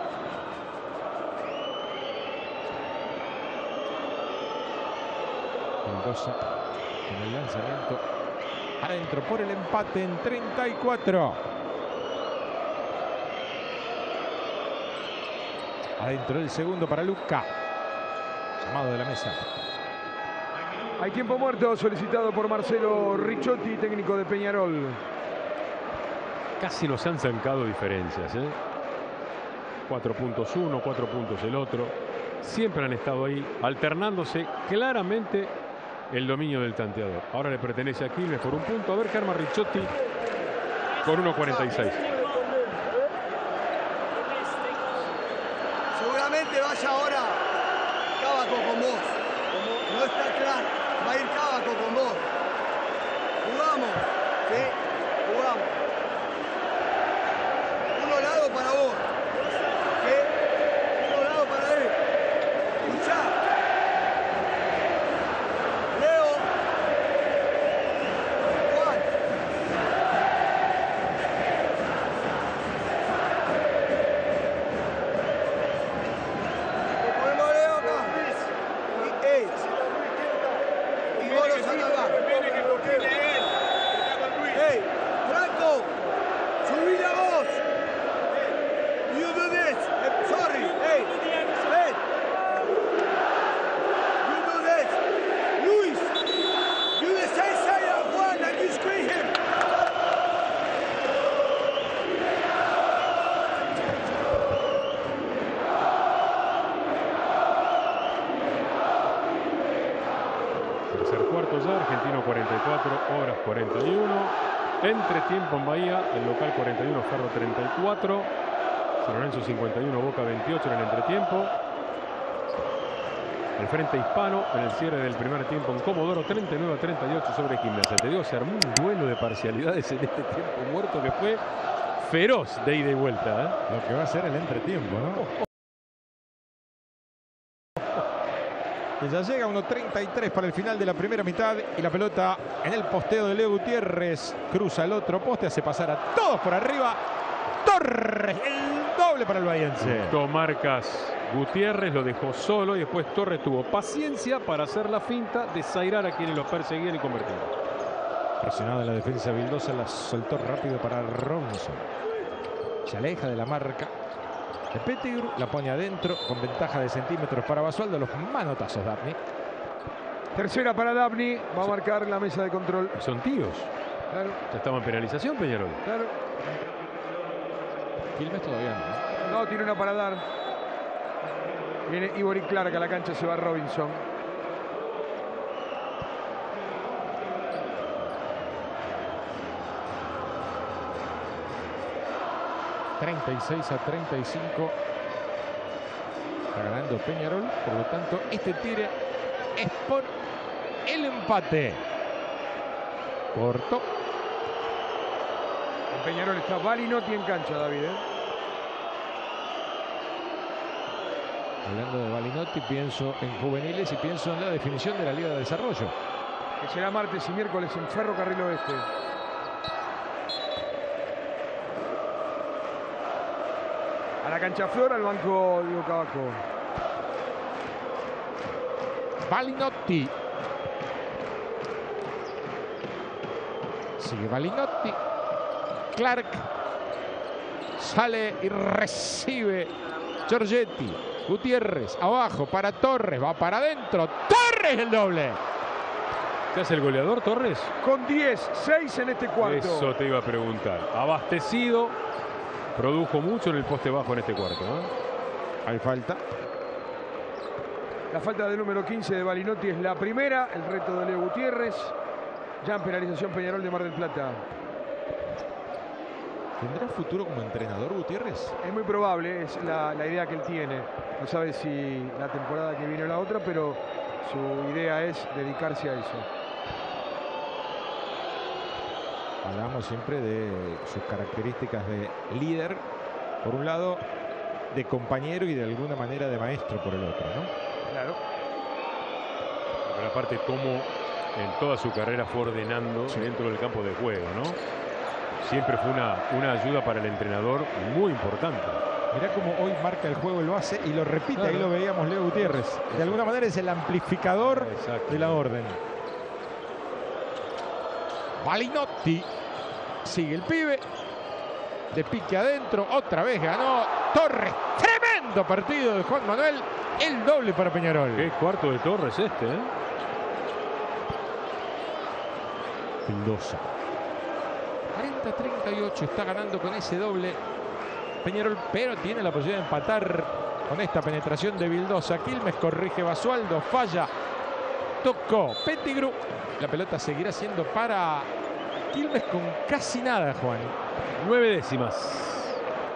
Vildosa con el lanzamiento adentro por el empate en treinta y cuatro. Adentro del segundo para Luca. Llamado de la mesa. Hay tiempo muerto solicitado por Marcelo Ricciotti, técnico de Peñarol. Casi nos han zancado diferencias, ¿eh? Cuatro puntos uno, cuatro puntos el otro. Siempre han estado ahí, alternándose claramente el dominio del tanteador. Ahora le pertenece a Quilmes por un punto. A ver qué arma Ricciotti con uno cuarenta y seis. Seguramente vaya ahora Cábaco con vos. Como no está claro, va a ir Cábaco con vos. Jugamos, ¿sí? Jugamos. Uno lado para vos. ¿Sí? Uno lado para él. Escuchá. Leo. Juan. Lo ponemos a Leo acá. Y, ey. Y vos lo sacás acá. Ey, Franco. Subí la voz. You do this. Eh, sorry. Hey. Hey. You do this. Luis. You the same side of Juan and you screen him. Tercer cuarto ya, Argentino cuarenta y cuatro, Obras cuarenta y uno. Entre tiempo en Bahía, el local cuarenta y uno, Ferro treinta y cuatro. San Lorenzo cincuenta y uno, Boca veintiocho en el entretiempo. El frente hispano en el cierre del primer tiempo en Comodoro, treinta y nueve a treinta y ocho sobre Gimnasia. Te digo, se armó un duelo de parcialidades en este tiempo muerto que fue feroz de ida y vuelta, ¿eh? Lo que va a ser el entretiempo, ¿no? Que ya llega uno treinta y tres para el final de la primera mitad y la pelota en el posteo de Leo Gutiérrez. Cruza el otro poste, hace pasar a todos por arriba. Torres, el doble para el bahiense. Dos marcas Gutiérrez, lo dejó solo y después Torres tuvo paciencia para hacer la finta, desairar a quienes los perseguían y convertir. Presionado en la defensa, Vildosa la soltó rápido para Robinson. Se aleja de la marca de Pettigrew, la pone adentro con ventaja de centímetros para Basualdo. Los manotazos Dabney. Tercera para Dabney. Va a marcar la mesa de control. Son tíos. Claro, Ya estaba en penalización Peñarol. claro. Quilmes todavía no. No, tiene una para dar. Viene Ivori Clark a la cancha, se va Robinson. treinta y seis a treinta y cinco. Está ganando Peñarol. Por lo tanto, este tire es por el empate. Corto. En Peñarol está Balinotti en cancha, David. ¿eh? Hablando de Balinotti, pienso en juveniles y pienso en la definición de la Liga de Desarrollo. Que será martes y miércoles en Ferrocarril Oeste. A la cancha Flor, al banco Diego Cábaco. Balinotti. Sigue Balinotti. Clark. Sale y recibe Giorgetti. Gutiérrez abajo para Torres. Va para adentro. Torres el doble. ¿Qué hace el goleador Torres? Con diez, seis en este cuarto. Eso te iba a preguntar. Abastecido. Produjo mucho en el poste bajo en este cuarto, ¿eh? Hay falta. La falta del número quince de Balinotti es la primera. El reto de Leo Gutiérrez. Ya en penalización Peñarol de Mar del Plata. ¿Tendrá futuro como entrenador Gutiérrez? Es muy probable, es la, la idea que él tiene. No sabe si la temporada que viene o la otra, pero su idea es dedicarse a eso. Hablamos siempre de sus características de líder, por un lado, de compañero y de alguna manera de maestro por el otro, ¿no? Claro. Pero aparte, cómo en toda su carrera fue ordenando sí. dentro del campo de juego, ¿no? Siempre fue una, una ayuda para el entrenador muy importante. Mirá cómo hoy marca el juego, lo hace y lo repite. Claro. Ahí lo veíamos Leo Gutiérrez. De alguna manera es el amplificador Exacto. de la orden. Balinotti. Sigue el pibe. De pique adentro. Otra vez ganó Torres. Tremendo partido de Juan Manuel. El doble para Peñarol. Qué cuarto de Torres este, ¿eh? Vildosa. cuarenta a treinta y ocho. Está ganando con ese doble Peñarol, pero tiene la posibilidad de empatar con esta penetración de Vildosa. Quilmes corrige Basualdo. Falla. Tocó Pettigrew. La pelota seguirá siendo para Quilmes con casi nada, Juan. Nueve décimas.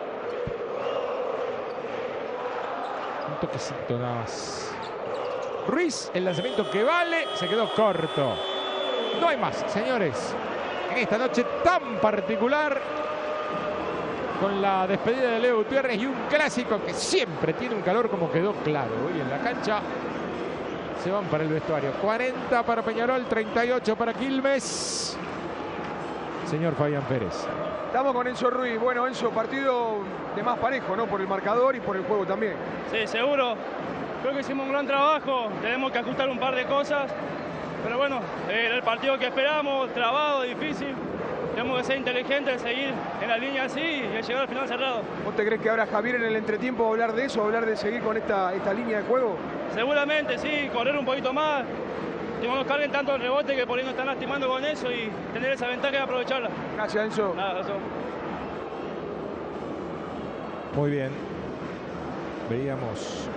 Un toquecito nada más. Ruiz, el lanzamiento que vale, se quedó corto. No hay más, señores. En esta noche tan particular, con la despedida de Leo Gutiérrez y un clásico que siempre tiene un calor, como quedó claro hoy en la cancha. Se van para el vestuario. cuarenta para Peñarol, treinta y ocho para Quilmes. Señor Fabián Pérez. Estamos con Enzo Ruiz. Bueno, Enzo, partido de más parejo, ¿no? Por el marcador y por el juego también. Sí, seguro. Creo que hicimos un gran trabajo. Tenemos que ajustar un par de cosas. Pero bueno, era el partido que esperamos, trabado, difícil. Tenemos que ser inteligentes, seguir en la línea así y llegar al final cerrado. ¿Vos te crees que ahora Javier en el entretiempo va a hablar de eso, va a hablar de seguir con esta, esta línea de juego? Seguramente, sí, correr un poquito más. Que no nos carguen tanto el rebote que por ahí nos están lastimando con eso y tener esa ventaja y aprovecharla. Gracias, Enzo. Nada, eso. Muy bien. Veíamos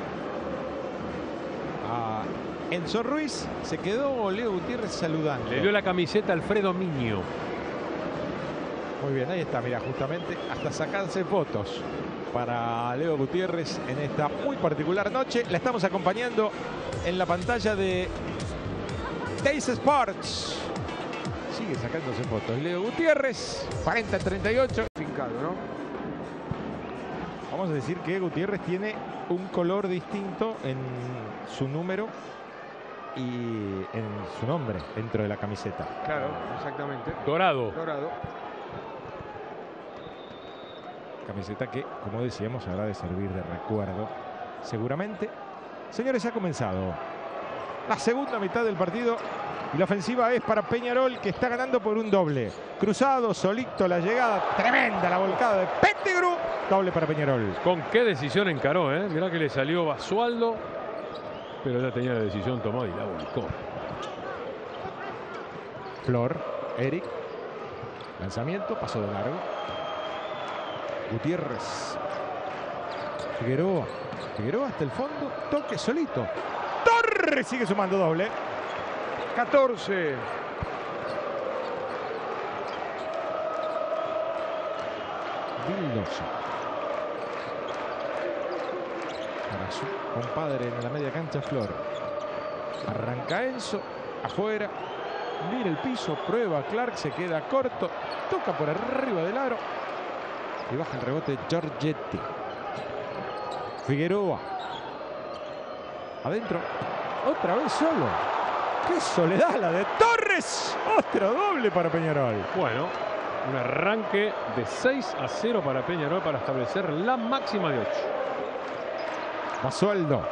a Enzo Ruiz. Se quedó Leo Gutiérrez saludando. Le dio la camiseta a Alfredo Miño. Muy bien, ahí está, mira, justamente hasta sacarse fotos para Leo Gutiérrez en esta muy particular noche. La estamos acompañando en la pantalla de Teis Sports. Sigue sacándose fotos Leo Gutiérrez, cuarenta a treinta y ocho. Fincado, ¿no? Vamos a decir que Gutiérrez tiene un color distinto en su número y en su nombre dentro de la camiseta. Claro, exactamente. Dorado. Dorado. Camiseta que, como decíamos, habrá de servir de recuerdo seguramente. Señores, ha comenzado la segunda mitad del partido y la ofensiva es para Peñarol, que está ganando por un doble. Cruzado, solito, la llegada, tremenda la volcada de Pettigrew. Doble para Peñarol. Con qué decisión encaró, ¿eh? Mirá que le salió Basualdo, pero ya tenía la decisión tomada y la volcó. Flor, Eric. Lanzamiento, paso de largo. Gutiérrez. Figueroa. Figueroa hasta el fondo. Toque solito. Torres sigue sumando doble. catorce. Vildosa. Para su compadre en la media cancha, Flor. Arranca Enzo. Afuera. Mira el piso. Prueba Clark. Se queda corto. Toca por arriba del aro. Y baja el rebote Giorgetti. Figueroa. Adentro. Otra vez solo. ¡Qué soledad la de Torres! Otro doble para Peñarol. Bueno, un arranque de seis a cero para Peñarol para establecer la máxima de ocho. Basualdo.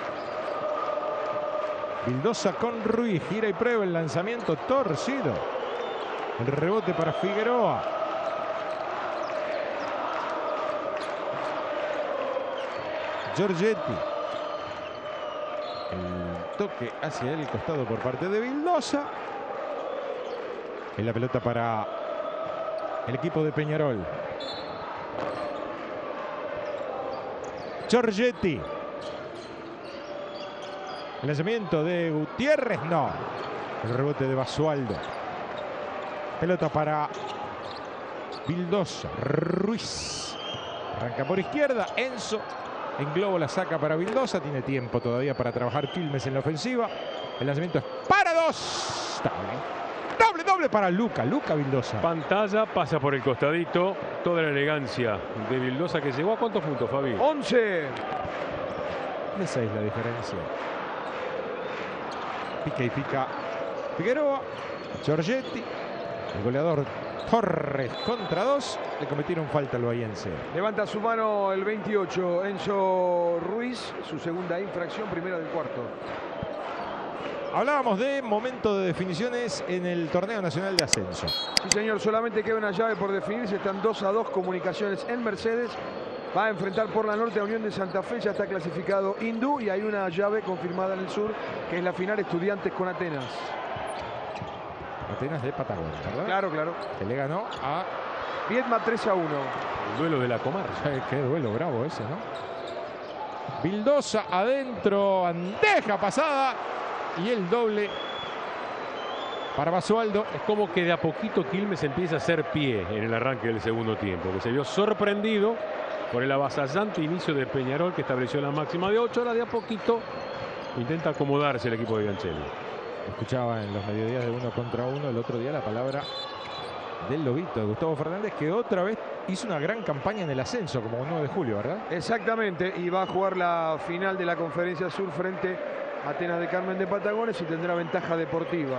Vildosa con Ruiz. Gira y prueba el lanzamiento torcido. El rebote para Figueroa. Giorgetti. El toque hacia el costado por parte de Vildosa. Y la pelota para el equipo de Peñarol. Giorgetti. El lanzamiento de Gutiérrez, no. El rebote de Basualdo. Pelota para Vildosa. Ruiz. Arranca por izquierda. Enzo. En globo la saca para Vildosa. Tiene tiempo todavía para trabajar Quilmes en la ofensiva. El lanzamiento es para dos. Doble. Doble, doble para Luca. Luca Vildosa. Pantalla, pasa por el costadito. Toda la elegancia de Vildosa, que llegó a cuántos puntos, Fabi. once. Esa es la diferencia. Pica y pica Figueroa. Giorgetti. El goleador Torres contra dos. Le cometieron falta al bahiense. Levanta su mano el veintiocho, Enzo Ruiz, su segunda infracción, primera del cuarto. Hablábamos de momento de definiciones en el torneo nacional de ascenso. Sí, señor, solamente queda una llave por definirse. Están dos a dos. Comunicaciones en Mercedes. Va a enfrentar por la norte a Unión de Santa Fe. Ya está clasificado Hindú y hay una llave confirmada en el sur, que es la final Estudiantes con Atenas. Atenas de Patagonia, ¿verdad? Claro, claro. Que le ganó a Viedma tres a uno. El duelo de la comarca. Qué duelo bravo ese, ¿no? Vildosa adentro, bandeja pasada y el doble para Basualdo. Es como que de a poquito Quilmes empieza a hacer pie en el arranque del segundo tiempo, que se vio sorprendido por el avasallante inicio de Peñarol, que estableció la máxima de ocho. Ahora de a poquito intenta acomodarse el equipo de Bianchelli. Escuchaba en los mediodías de uno contra uno el otro día la palabra del Lobito, de Gustavo Fernández, que otra vez hizo una gran campaña en el ascenso, como el nueve de julio, ¿verdad? Exactamente, y va a jugar la final de la Conferencia Sur frente a Atenas de Carmen de Patagones y tendrá ventaja deportiva.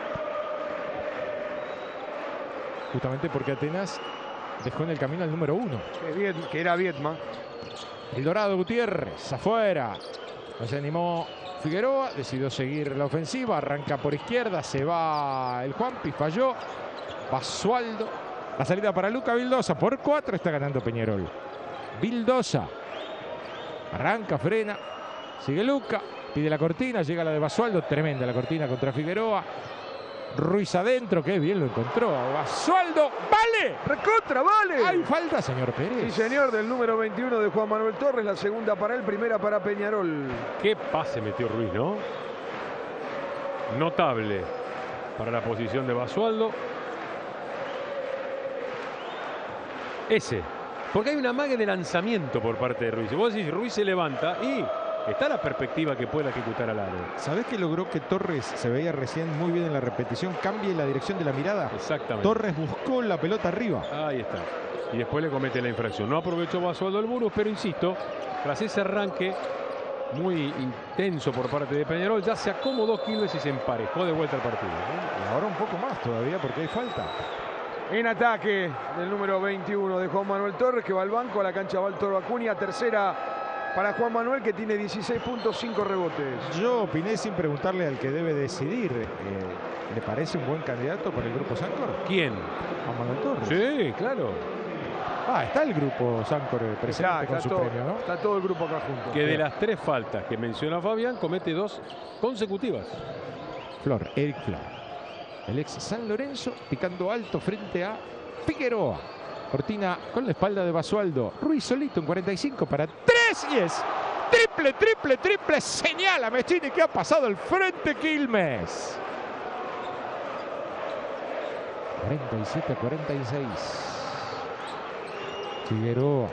Justamente porque Atenas dejó en el camino al número uno. Que, Vied- que era Viedma. El Dorado Gutiérrez, afuera. No se animó Figueroa, decidió seguir la ofensiva, arranca por izquierda, se va el Juanpi, falló. Basualdo, la salida para Luca Vildosa, por cuatro está ganando Peñarol. Vildosa, arranca, frena, sigue Luca, pide la cortina, llega la de Basualdo, tremenda la cortina contra Figueroa. Ruiz adentro, qué bien lo encontró. Basualdo, ¡vale! ¡Recontra, vale! Hay falta, señor Pérez. Sí, señor, del número veintiuno de Juan Manuel Torres, la segunda para él, primera para Peñarol. Qué pase metió Ruiz, ¿no? Notable para la posición de Basualdo. Ese. Porque hay una mague de lanzamiento por parte de Ruiz. Vos decís, Ruiz se levanta y está la perspectiva que pueda ejecutar al área. ¿Sabés que logró que Torres, se veía recién muy bien en la repetición, cambie la dirección de la mirada? Exactamente. Torres buscó la pelota arriba. Ahí está. Y después le comete la infracción. No aprovechó Basualdo el Burgos, pero insisto, tras ese arranque muy intenso por parte de Peñarol, ya se acomodó Quilmes y se emparejó de vuelta al partido. Y ahora un poco más todavía porque hay falta. En ataque del número veintiuno de Juan Manuel Torres, que va al banco, a la cancha va el Toro Acuña, tercera para Juan Manuel, que tiene dieciséis puntos, cinco rebotes. Yo opiné sin preguntarle al que debe decidir. Eh, ¿Le parece un buen candidato para el grupo Sancor? ¿Quién? Juan Manuel Torres. Sí, claro. Ah, está el grupo Sancor presente Está, con está su todo, premio, ¿no? está todo el grupo acá junto. Que de las tres faltas que menciona Fabián, comete dos consecutivas. Flor, Eric Flor. El ex San Lorenzo picando alto frente a Figueroa. Cortina con la espalda de Basualdo. Ruiz solito en cuarenta y cinco para tres y es triple, triple, triple. Señala Mechini que ha pasado el frente Quilmes. cuarenta y siete a cuarenta y seis. Figueroa.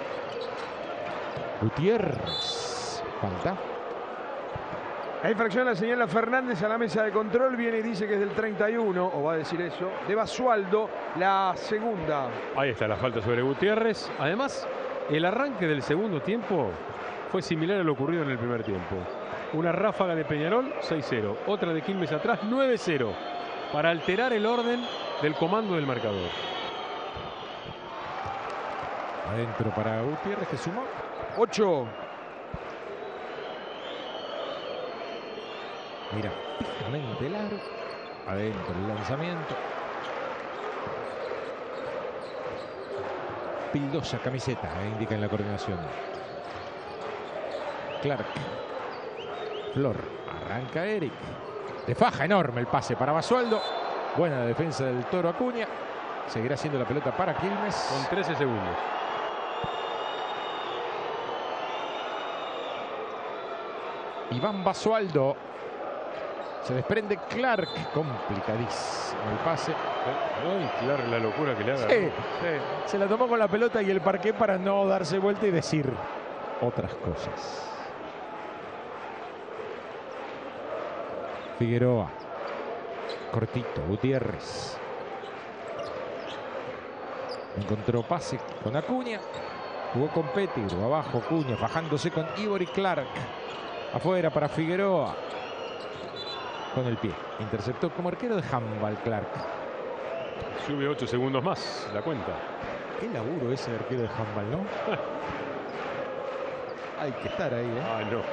Gutiérrez. Falta. La infracción la señala Fernández a la mesa de control, viene y dice que es del treinta y uno, o va a decir eso, de Basualdo, la segunda. Ahí está la falta sobre Gutiérrez. Además, el arranque del segundo tiempo fue similar a lo ocurrido en el primer tiempo. Una ráfaga de Peñarol, seis cero. Otra de Quilmes atrás, nueve cero. Para alterar el orden del comando del marcador. Adentro para Gutiérrez, que sumó. ocho. Mira, fijamente el aro. Adentro el lanzamiento. Vildosa, camiseta, eh, indica en la coordinación. Clark. Flor. Arranca Eric. De faja enorme el pase para Basualdo. Buena defensa del Toro Acuña. Seguirá siendo la pelota para Quilmes. Con trece segundos. Iván Basualdo. Se desprende Clark. Complicadísimo el pase. Ay, Clark, la locura que le haga. Sí. Sí. Se la tomó con la pelota y el parqué para no darse vuelta y decir otras cosas. Figueroa. Cortito. Gutiérrez. Encontró pase con Acuña. Jugó con Pettigrew. Abajo Acuña. Fajándose con Ivory Clark. Afuera para Figueroa. Con el pie. Interceptó como arquero de handball Clark. Sube ocho segundos más la cuenta. Qué laburo ese arquero de handball, ¿no? Hay que estar ahí, ¿eh? Ah, no.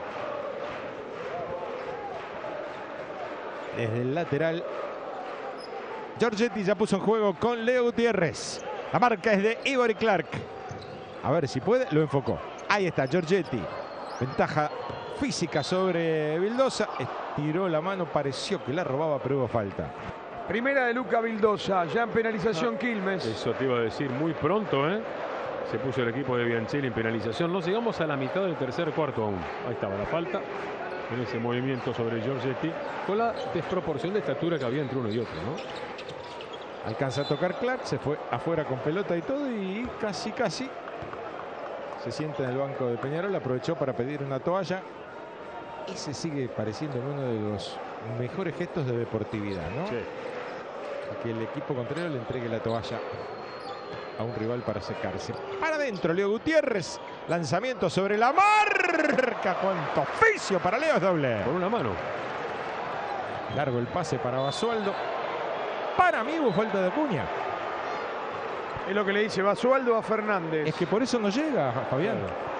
Desde el lateral. Giorgetti ya puso en juego con Leo Gutiérrez. La marca es de Ivory Clark. A ver si puede. Lo enfocó. Ahí está Giorgetti. Ventaja física sobre Vildosa. Estiró la mano. Pareció que la robaba, pero hubo falta. Primera de Luca Vildosa. Ya en penalización Ah, Quilmes. Eso te iba a decir muy pronto, ¿eh? Se puso el equipo de Bianchelli en penalización. No llegamos a la mitad del tercer cuarto aún. Ahí estaba la falta. En ese movimiento sobre Giorgetti. Con la desproporción de estatura que había entre uno y otro, ¿no? Alcanza a tocar Clark. Se fue afuera con pelota y todo. Y casi, casi se sienta en el banco de Peñarol. Aprovechó para pedir una toalla. Y se sigue pareciendo en uno de los mejores gestos de deportividad, ¿no? Sí. Que el equipo contrario le entregue la toalla a un rival para secarse. Para adentro, Leo Gutiérrez. Lanzamiento sobre la marca. Cuánto oficio para Leo, es doble. Con una mano. Largo el pase para Basualdo. Para mí hubo falta de Acuña. Es lo que le dice Basualdo a Fernández. Es que por eso no llega, Fabián.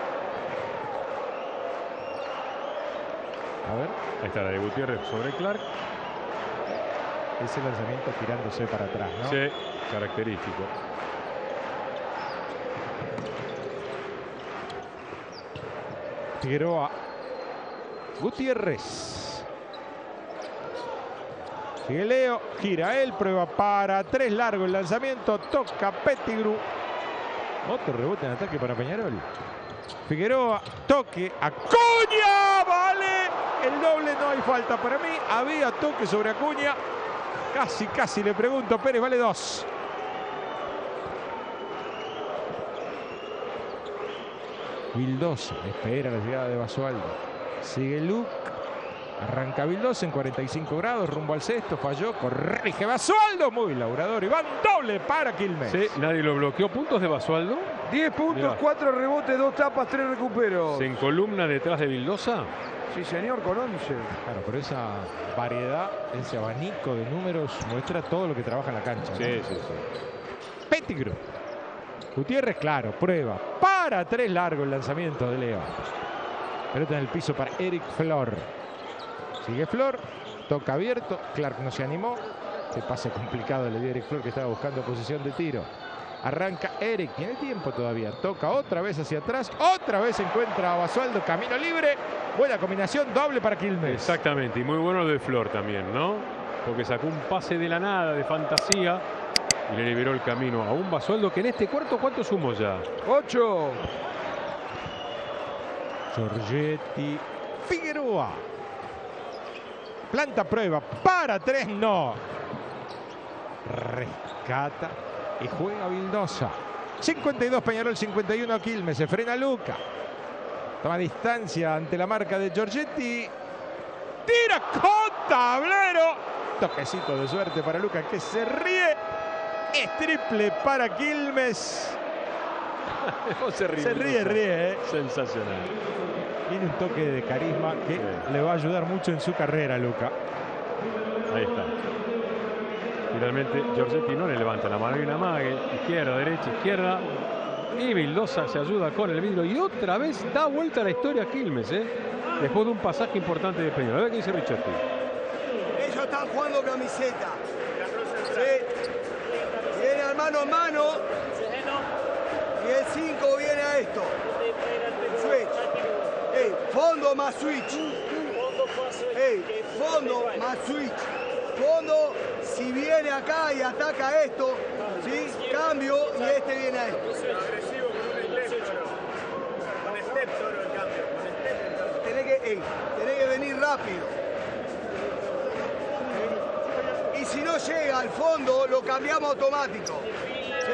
A ver. Ahí está la de Gutiérrez sobre Clark. Ese lanzamiento tirándose para atrás, ¿no? Sí, característico. Figueroa. Gutiérrez. Sigue Leo. Gira él. Prueba para tres. Largo el lanzamiento. Toca Pettigrew. Otro rebote en ataque para Peñarol. Figueroa. Toque. Acuña. Vale. El doble. No hay falta para mí. Había toque sobre Acuña. Casi, casi le pregunto. Pérez vale dos. Vildosa espera la llegada de Basualdo. Sigue Luke. Arranca Vildosa en cuarenta y cinco grados. Rumbo al sexto. Falló. Corrige Basualdo. Muy laurador. Y van doble para Quilmes. Sí, nadie lo bloqueó. Puntos de Basualdo. diez puntos, Mirá. cuatro rebotes, dos tapas, tres recuperos. Se encolumna detrás de Vildosa. Sí, señor, con once. Claro, pero esa variedad, ese abanico de números muestra todo lo que trabaja en la cancha, ¿no? Sí, sí, sí. Pettigrew. Gutiérrez, claro, prueba. Para tres largo el lanzamiento de Leo. Pelota en el piso para Eric Flor. Sigue Flor. Toca abierto. Clark no se animó. Ese pase complicado le dio Eric Flor, que estaba buscando posición de tiro. Arranca Eric. Tiene tiempo todavía. Toca otra vez hacia atrás. Otra vez encuentra a Basualdo. Camino libre. Buena combinación. Doble para Quilmes. Exactamente. Y muy bueno lo de Flor también, ¿no? Porque sacó un pase de la nada, de fantasía. Y le liberó el camino a un Basualdo que en este cuarto, ¿cuánto sumó ya? Ocho. Giorgetti. Figueroa. Planta prueba. Para tres. No. Rescata. Y juega Vildosa. cincuenta y dos Peñarol, cincuenta y uno Quilmes. Se frena Luca. Toma distancia ante la marca de Giorgetti. Tira con tablero. Toquecito de suerte para Luca, que se ríe. Es triple para Quilmes. se ríe. Se ríe, ríe. ¿eh? Sensacional. Tiene un toque de carisma que Sí. le va a ayudar mucho en su carrera, Luca. Ahí está. Finalmente Giorgetti no le levanta la mano y una mague. Izquierda, derecha, izquierda. Y Vildosa se ayuda con el vidrio. Y otra vez da vuelta la historia a Quilmes, ¿eh? Después de un pasaje importante de Peñarol. A ver qué dice Richetti. Ellos están jugando camiseta. Sí. Viene al mano a mano. Y el cinco viene a esto. Switch. Ey, fondo más switch. Ey, fondo más switch. Fondo, si viene acá y ataca esto, ¿sí? Cambio y este viene a esto. Tenés que ey, tenés que venir rápido. Y si no llega al fondo, lo cambiamos automático. ¿Sí?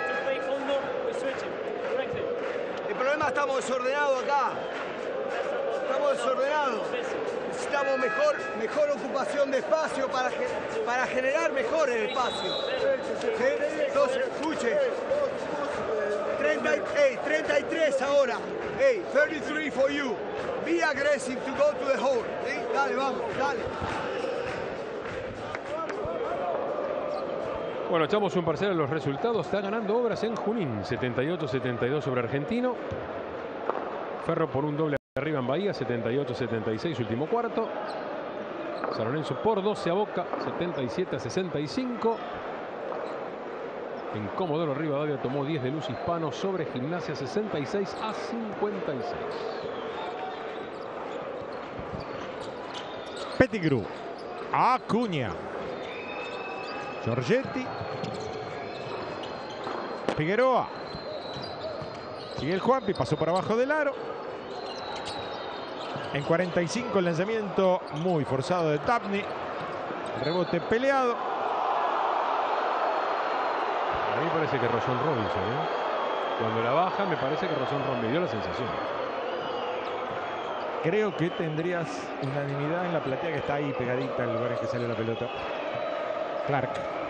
El problema, estamos desordenados acá. Estamos desordenados. Necesitamos mejor, mejor ocupación de espacio para, para generar mejor el espacio. ¿Sí? Entonces, escuche. treinta, hey, treinta y tres ahora. Hey, treinta y tres for you. Be aggressive to go to the hole. ¿Sí? Dale, vamos, dale. Bueno, echamos un parcial a los resultados. Está ganando Obras en Junín, setenta y ocho setenta y dos sobre Argentino. Ferro por un doble arriba en Bahía, setenta y ocho setenta y seis, último cuarto. San Lorenzo por doce a Boca, setenta y siete a sesenta y cinco. En Comodoro Rivadavia tomó diez de Luz Hispano sobre Gimnasia, sesenta y seis a cincuenta y seis. Pettigrew, Acuña, Giorgetti, Figueroa, sigue el Juanpi, pasó por abajo del aro. En cuarenta y cinco el lanzamiento muy forzado de Tapni, el rebote peleado. A mí me parece que rozó Robinson, ¿eh? Cuando la baja me parece que rozó Robinson, me dio la sensación. Creo que tendrías unanimidad en la platea que está ahí pegadita al lugar en que sale la pelota. Clark.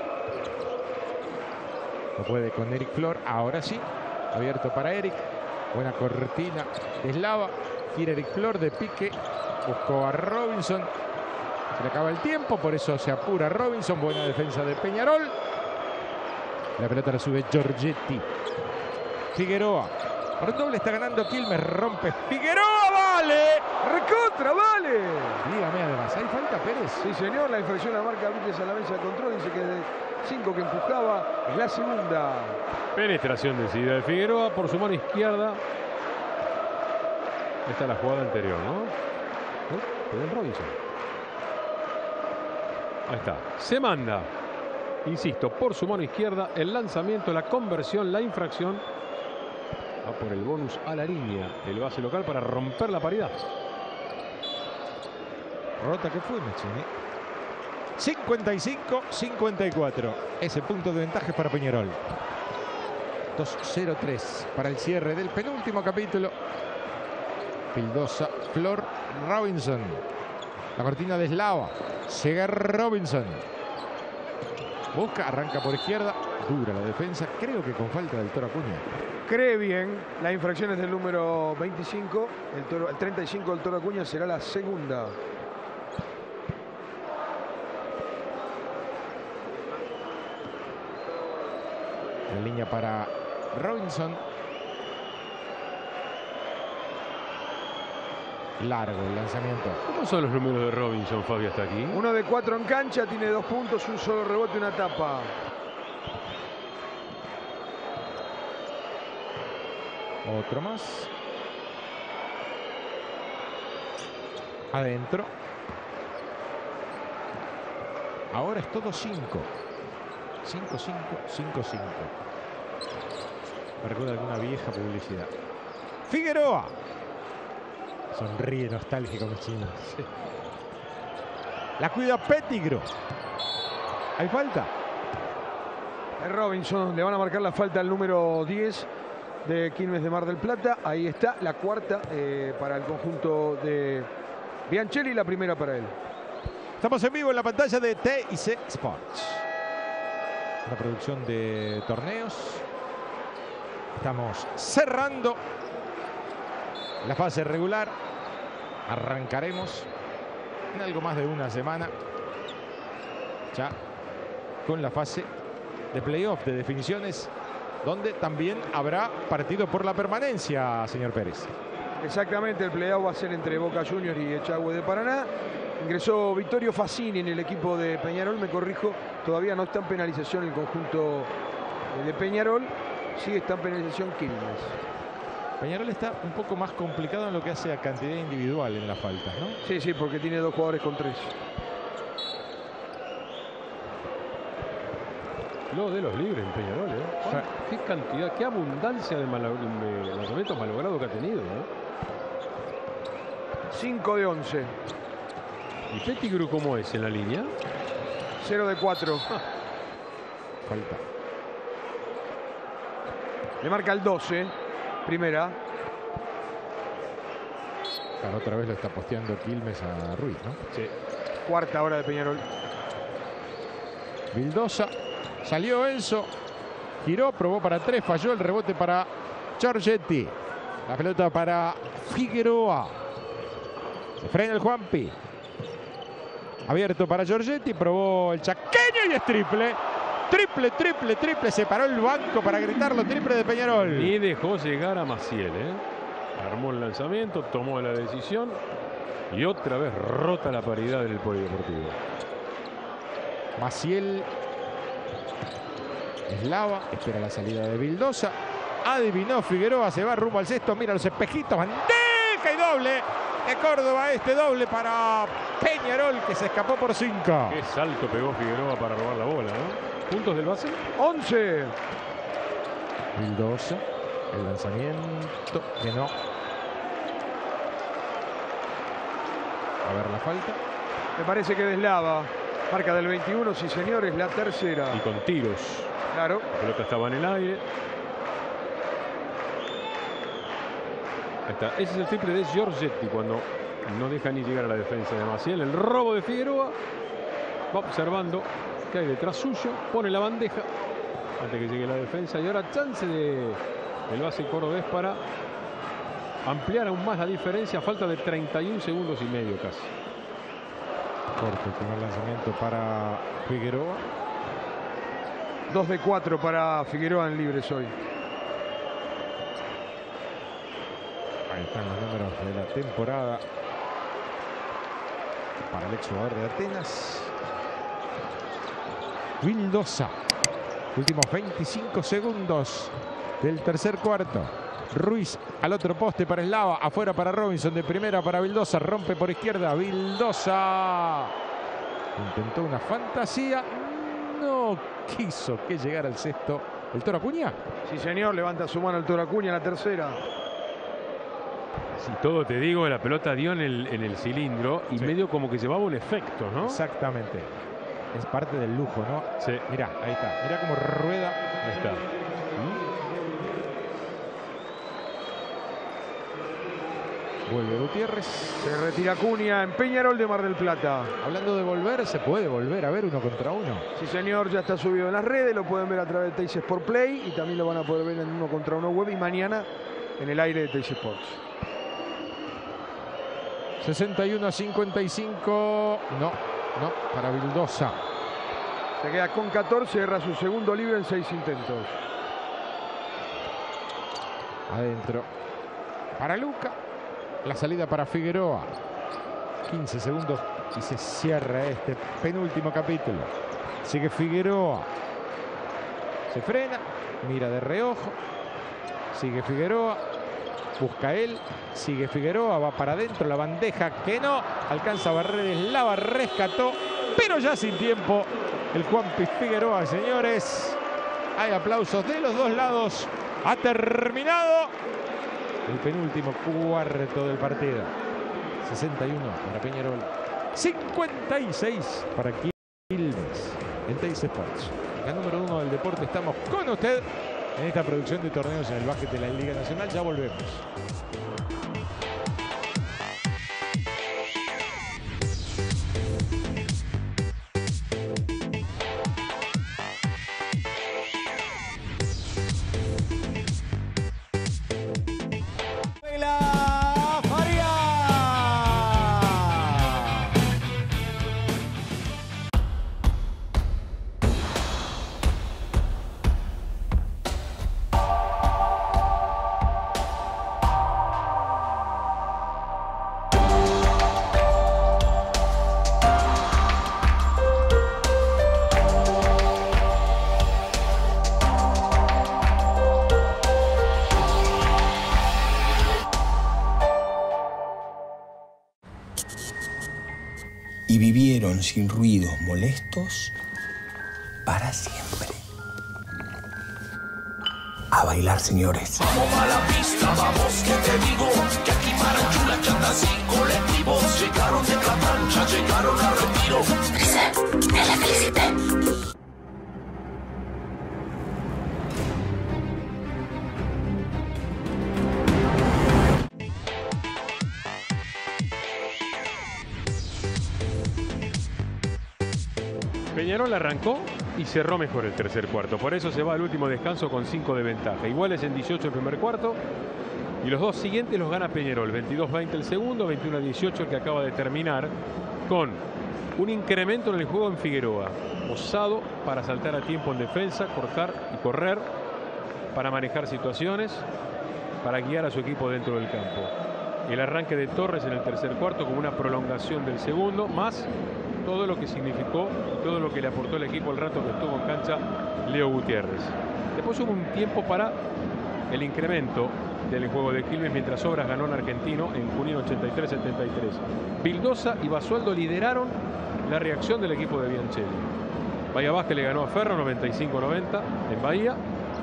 No puede con Eric Flor. Ahora sí. Abierto para Eric. Buena cortina de Eslava. Gira Eric Flor de pique. Buscó a Robinson. Se le acaba el tiempo. Por eso se apura Robinson. Buena defensa de Peñarol. La pelota la sube Giorgetti. Figueroa. Por doble está ganando Quilmes. Rompe Figueroa. ¡Vale! ¡Recontra, vale! Dígame además. ¿Hay falta, Pérez? Sí, señor. La infracción la marca Brites a la mesa de control. Dice que de cinco que empujaba es la segunda. Penetración decidida de Figueroa por su mano izquierda. Esta es la jugada anterior, ¿no? ¿No? ¿Pedro Robinson? Ahí está. Se manda. Insisto, por su mano izquierda, el lanzamiento, la conversión, la infracción. Va por el bonus a la línea el base local para romper la paridad. Rota que fue, Machini. cincuenta y cinco cincuenta y cuatro. Ese punto de ventaja para Peñarol. dos cero tres para el cierre del penúltimo capítulo. Pildosa, Flor, Robinson. La cortina de Eslava. Llega Robinson. Busca, arranca por izquierda. Dura la defensa. Creo que con falta del Toro Acuña. Cree bien. La infracción es del número veinticinco. El, toro, el treinta y cinco del Toro Acuña será la segunda. En línea para Robinson. Largo el lanzamiento. ¿Cómo son los números de Robinson, Fabio, hasta aquí? Uno de cuatro en cancha, tiene dos puntos, un solo rebote y una tapa. Otro más. Adentro. Ahora es todo cinco. cinco, cinco, cinco, cinco. Me recuerda alguna vieja publicidad. Figueroa. Sonríe nostálgico, Machini. Sí. La cuida Pettigrew. ¿Hay falta? Es Robinson. Le van a marcar la falta al número diez de Quilmes de Mar del Plata. Ahí está la cuarta eh, para el conjunto de Bianchelli y la primera para él. Estamos en vivo en la pantalla de T I C Sports. Una producción de torneos. Estamos cerrando la fase regular. Arrancaremos en algo más de una semana ya con la fase de playoff de definiciones, donde también habrá partido por la permanencia, señor Pérez. Exactamente, el playoff va a ser entre Boca Juniors y Echagüe de Paraná. Ingresó Vittorio Fassini en el equipo de Peñarol, me corrijo, todavía no está en penalización el conjunto de Peñarol, sí está en penalización Quilmes. Peñarol está un poco más complicado en lo que hace a cantidad individual en las faltas, ¿no? Sí, sí, porque tiene dos jugadores con tres. Lo de los libres en Peñarol, ¿eh? Ja. Qué cantidad, qué abundancia de, de lanzamientos malogrados que ha tenido, ¿eh? cinco de once. ¿Y Pettigrew cómo es en la línea? cero de cuatro. Falta. Le marca el doce. Primera. Claro, otra vez lo está posteando Quilmes a Ruiz, ¿no? Sí. Cuarta hora de Peñarol. Vildosa. Salió Enzo. Giró, probó para tres. Falló el rebote para Giorgetti. La pelota para Figueroa. Se frena el Juanpi. Abierto para Giorgetti. Probó el chaqueño y es triple. Triple, triple, triple. Se paró el banco para gritarlo. Triple de Peñarol. Ni dejó llegar a Maciel, ¿eh? Armó el lanzamiento, tomó la decisión y otra vez rota la paridad del polideportivo. Maciel. Eslava. Espera la salida de Vildosa. Adivinó Figueroa. Se va rumbo al sexto. Mira los espejitos. Bandeja y doble de Córdoba. Este doble para Peñarol, que se escapó por cinco. Qué salto pegó Figueroa para robar la bola, ¿no? Puntos del base. once. Vildosa. El lanzamiento que no. A ver la falta. Me parece que deslava. Marca del veintiuno, sí señores, la tercera. Y con tiros. Claro. La pelota estaba en el aire. Ahí está. Ese es el triple de Giorgetti cuando no deja ni llegar a la defensa de Maciel. El robo de Figueroa. Va observando que hay detrás suyo. Pone la bandeja antes que llegue la defensa. Y ahora chance de el base cordobés para ampliar aún más la diferencia. Falta de treinta y un segundos y medio casi. Corto el primer lanzamiento para Figueroa. dos de cuatro para Figueroa en libres hoy. Ahí están los números de la temporada para el exjugador de Atenas. Vildosa. Últimos veinticinco segundos del tercer cuarto. Ruiz al otro poste para Eslava. Afuera para Robinson. De primera para Vildosa. Rompe por izquierda. Vildosa. Intentó una fantasía. No quiso que llegara al sexto. ¿El Toro Acuña? Sí, señor. Levanta su mano el Toro Acuña en la tercera. Si todo te digo, la pelota dio en el, en el cilindro y sí, medio como que llevaba un efecto, ¿no? Exactamente. Es parte del lujo, ¿no? Sí. Mirá, ahí está. Mirá cómo rueda. Ahí está. Vuelve Gutiérrez. Se retira Acuña en Peñarol de Mar del Plata. Hablando de volver, se puede volver a ver uno contra uno. Sí, señor, ya está subido en las redes. Lo pueden ver a través de Teis Sport Play y también lo van a poder ver en uno contra uno web y mañana en el aire de Teis Sports. sesenta y uno a cincuenta y cinco. No, no, para Vildosa. Se queda con catorce, erra su segundo libre en seis intentos. Adentro. Para Luca. La salida para Figueroa. quince segundos y se cierra este penúltimo capítulo. Sigue Figueroa. Se frena. Mira de reojo. Sigue Figueroa. Busca él. Sigue Figueroa. Va para adentro. La bandeja que no. Alcanza a barrer. Eslava. Rescató. Pero ya sin tiempo. El Juanpi Figueroa, señores. Hay aplausos de los dos lados. Ha terminado el penúltimo cuarto del partido. sesenta y uno para Peñarol. cincuenta y seis para Quilmes. En Teis Sports. La número uno del deporte. Estamos con usted en esta producción de torneos en el básquet de la Liga Nacional. Ya volvemos. Y vivieron sin ruidos molestos para siempre. A bailar, señores. Vamos a la pista, vamos que te digo que aquí para chula chata sin colectivos. Llegaron de la plancha, llegaron a retiro. Felice, me la felicité. Peñarol arrancó y cerró mejor el tercer cuarto. Por eso se va al último descanso con cinco de ventaja. Iguales en dieciocho el primer cuarto. Y los dos siguientes los gana Peñarol. veintidós veinte el segundo, veintiuno a dieciocho el que acaba de terminar. Con un incremento en el juego en Figueroa. Osado para saltar a tiempo en defensa, cortar y correr. Para manejar situaciones. Para guiar a su equipo dentro del campo. El arranque de Torres en el tercer cuarto como una prolongación del segundo. Más todo lo que significó, todo lo que le aportó el equipo el rato que estuvo en cancha Leo Gutiérrez. Después hubo un tiempo para el incremento del juego de Quilmes mientras Obras ganó en Argentino en Junín ochenta y tres setenta y tres. Vildosa y Basualdo lideraron la reacción del equipo de Bianchelli. Bahía Vázquez le ganó a Ferro noventa y cinco noventa en Bahía.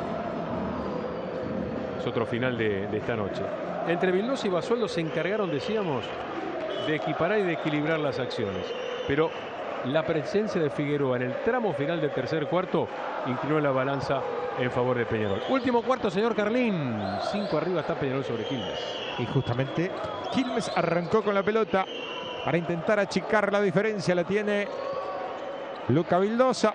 Es otro final de, de esta noche. Entre Vildosa y Basualdo se encargaron, decíamos, de equiparar y de equilibrar las acciones. Pero la presencia de Figueroa en el tramo final del tercer cuarto inclinó la balanza en favor de Peñarol. Último cuarto, señor Carlín. Cinco arriba está Peñarol sobre Quilmes. Y justamente Quilmes arrancó con la pelota para intentar achicar la diferencia. La tiene Luca Vildosa.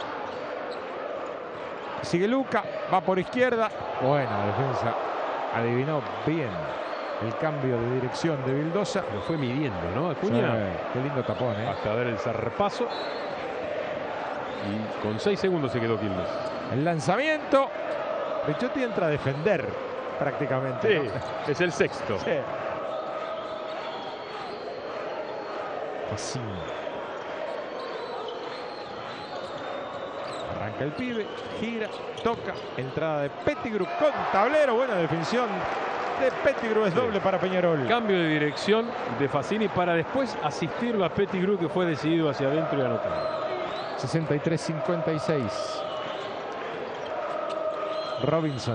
Sigue Luca, va por izquierda. Buena defensa. Adivinó bien el cambio de dirección de Vildosa. Lo fue midiendo, ¿no? Acuña. Sí, qué lindo tapón, ¿eh? Hasta dar el zarpazo. Y con seis segundos se quedó Quilmes. El lanzamiento. Ricciotti entra a defender prácticamente. Sí, ¿no? Es el sexto. Sí. Así. Arranca el pibe, gira, toca, entrada de Pettigrew con tablero, buena definición de Pettigrew, es doble para Peñarol. Cambio de dirección de Fassini para después asistirlo a Pettigrew, que fue decidido hacia adentro y anotado. sesenta y tres cincuenta y seis. Robinson.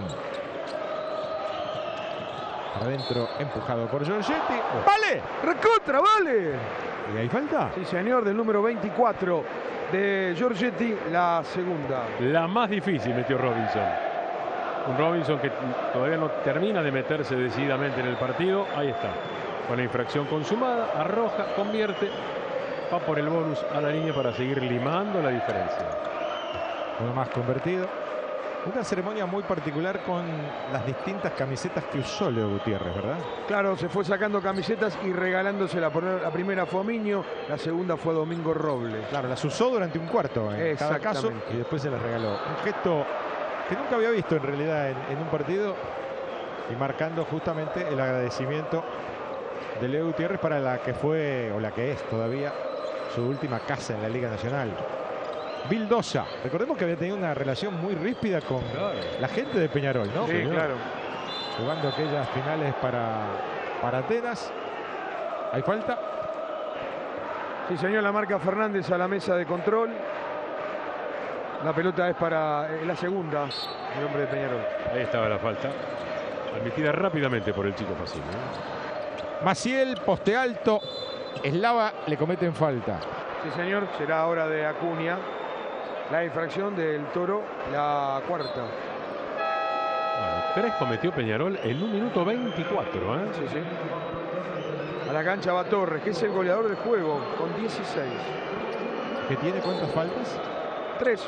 Adentro, empujado por Giorgetti. ¡Vale! ¡Recontra, vale! ¿Y ahí falta? Sí, señor, del número veinticuatro de Giorgetti, la segunda. La más difícil metió Robinson. Un Robinson que todavía no termina de meterse decididamente en el partido. Ahí está. Con la infracción consumada, arroja, convierte. Va por el bonus a la línea para seguir limando la diferencia. Uno más convertido. Una ceremonia muy particular con las distintas camisetas que usó Leo Gutiérrez, ¿verdad? Claro, se fue sacando camisetas y regalándoselas. La primera fue a Miño, la segunda fue a Domingo Robles. Claro, las usó durante un cuarto en cada caso y después se las regaló. Un gesto que nunca había visto en realidad en, en un partido, y marcando justamente el agradecimiento de Leo Gutiérrez para la que fue, o la que es todavía, su última casa en la Liga Nacional. Vildosa, recordemos que había tenido una relación muy ríspida con claro. la gente de Peñarol, ¿no? Sí, Peñarol. Claro. Jugando aquellas finales para, para Atenas. ¿Hay falta? Sí, señor, la marca Fernández a la mesa de control. La pelota es para eh, la segunda, el hombre de Peñarol. Ahí estaba la falta. Admitida rápidamente por el chico Fassini, ¿eh? Maciel, poste alto. Eslava, le cometen falta. Sí, señor, será ahora de Acuña. La infracción del Toro, la cuarta. Bueno, tres cometió Peñarol en un minuto veinticuatro. ¿eh? Sí, sí. A la cancha va Torres, que es el goleador del juego, con dieciséis. ¿Que tiene cuántas faltas? Tres.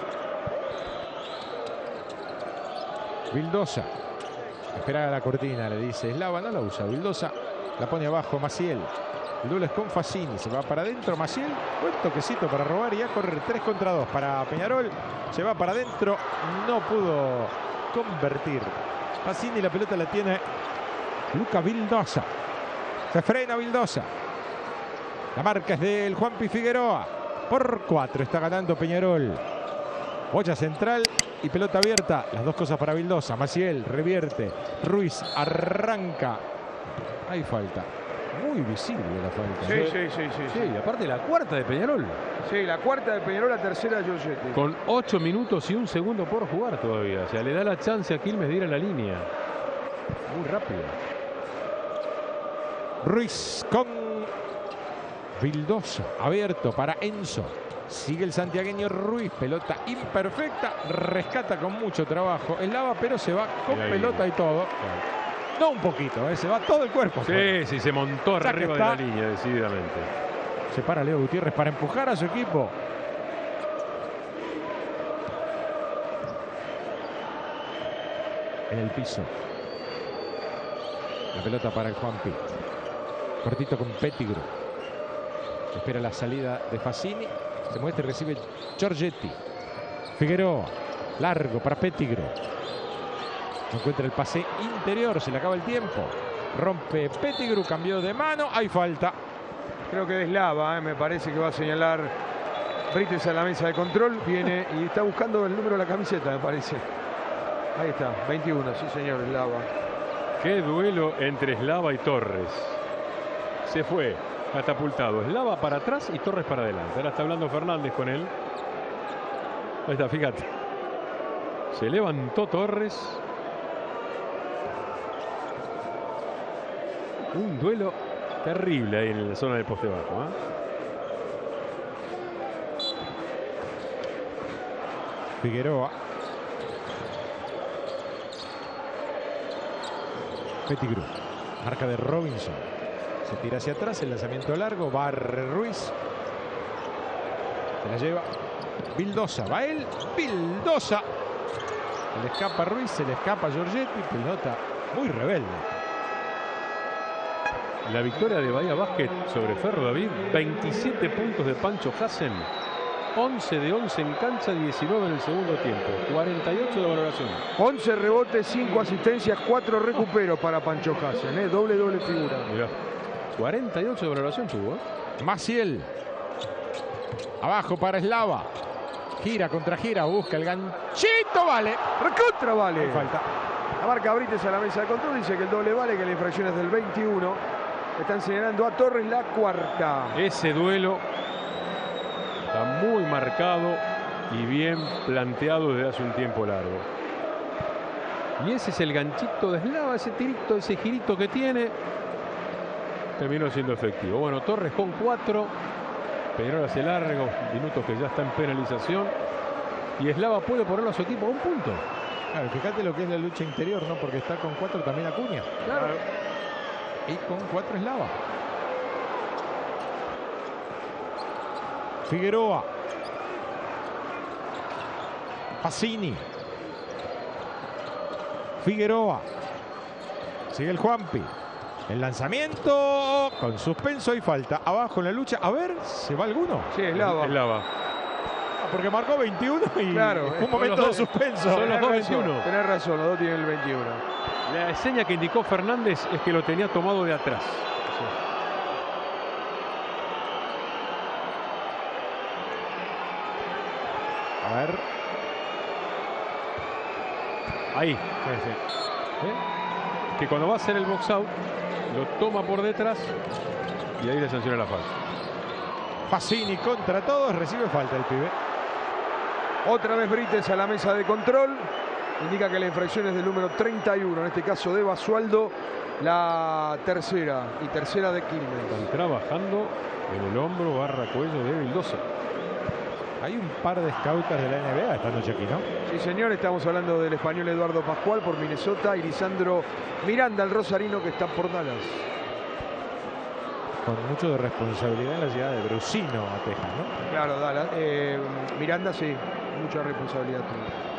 Vildosa. Espera la cortina, le dice Eslava, no la usa. Vildosa la pone abajo, Maciel. El doble es con Fassini, se va para adentro Maciel, buen toquecito para robar y a correr tres contra dos para Peñarol, se va para adentro, no pudo convertir Fassini, la pelota la tiene Luca Vildosa, se frena Vildosa, la marca es del Juanpi Figueroa, por cuatro está ganando Peñarol, boya central y pelota abierta, las dos cosas para Vildosa, Maciel revierte, Ruiz arranca, hay falta. Muy visible la falta. Sí, sí, sí, sí. Sí, y aparte la cuarta de Peñarol. Sí, la cuarta de Peñarol, la tercera de Giorgetti. Con ocho minutos y un segundo por jugar todavía. O sea, le da la chance a Quilmes de ir a la línea. Muy rápido. Ruiz con Vildosa. Abierto para Enzo. Sigue el santiagueño Ruiz. Pelota imperfecta. Rescata con mucho trabajo Eslava, pero se va con Ahí. pelota y todo. No un poquito, ¿eh? Se va todo el cuerpo. Sí, sí, se montó O sea, arriba que de la está- línea, decididamente. Se para Leo Gutiérrez para empujar a su equipo. En el piso. La pelota para el Juanpi. Cortito con Pettigrew. Espera la salida de Fassini. Se muestra y recibe Giorgetti. Figueroa. Largo para Pettigrew. No encuentra el pase interior. Se le acaba el tiempo. Rompe Pettigrew. Cambió de mano. Hay falta. Creo que es Lava, ¿eh? Me parece que va a señalar Brites a la mesa de control. Viene y está buscando el número de la camiseta, me parece. Ahí está, veintiuno, sí señor, es Lava. Qué duelo entre Eslava y Torres. Se fue catapultado. Eslava para atrás y Torres para adelante. Ahora está hablando Fernández con él. Ahí está, fíjate. Se levantó Torres. Un duelo terrible ahí en la zona del poste bajo. ¿eh? Figueroa. Pettigrew. Marca de Robinson. Se tira hacia atrás. El lanzamiento largo. Barre Ruiz. Se la lleva Vildosa. Va él. Vildosa. Se le escapa Ruiz. Se le escapa Giorgetti. Pelota muy rebelde. La victoria de Bahía Basket sobre Ferro David. veintisiete puntos de Pancho Hassen. once de once en cancha, diecinueve en el segundo tiempo. cuarenta y ocho de valoración. once rebotes, cinco asistencias, cuatro recuperos para Pancho Hassen, ¿eh? Doble, doble figura. Mirá, cuarenta y ocho de valoración tuvo. ¿eh? Maciel. Abajo para Eslava. Gira contra gira. Busca el ganchito. Vale. Recontra vale. Hay falta. La marca Brites a la mesa de control. Dice que el doble vale, que la infracción es del veintiuno. Están señalando a Torres la cuarta. Ese duelo está muy marcado y bien planteado desde hace un tiempo largo. Y ese es el ganchito de Eslava, ese tirito, ese girito que tiene. Terminó siendo efectivo. Bueno, Torres con cuatro. Peñarol hace largos minutos que ya está en penalización. Y Eslava puede ponerlo a su equipo a un punto. Claro, fíjate lo que es la lucha interior, ¿no? Porque está con cuatro también Acuña. Claro. Y con cuatro Eslava. Figueroa. Fassini. Figueroa. Sigue el Juanpi. El lanzamiento con suspenso y falta. Abajo en la lucha. A ver, ¿se va alguno? Sí, es Lava. Eslava. Ah, porque marcó veintiuno y Claro, fue un momento de suspenso. son los dos Tenés razón, veintiuno. Tenés razón, los dos tienen el veintiuno. La seña que indicó Fernández es que lo tenía tomado de atrás. A ver. Ahí. ¿Eh? Que cuando va a hacer el box out, lo toma por detrás y ahí le sanciona la falta. Fassini contra todos, recibe falta el pibe. Otra vez Brites a la mesa de control. Indica que la infracción es del número treinta y uno, en este caso de Basualdo, la tercera y tercera de Quilmes. Están trabajando en el hombro barra cuello de Vildosa. Hay un par de scouts de la N B A esta noche aquí, ¿no? Sí, señor, estamos hablando del español Eduardo Pascual por Minnesota y Lisandro Miranda, el rosarino, que está por Dallas. Con mucho de responsabilidad en la llegada de Brusino a Texas, ¿no? Claro, Dallas. Eh, Miranda, sí, mucha responsabilidad tuvo.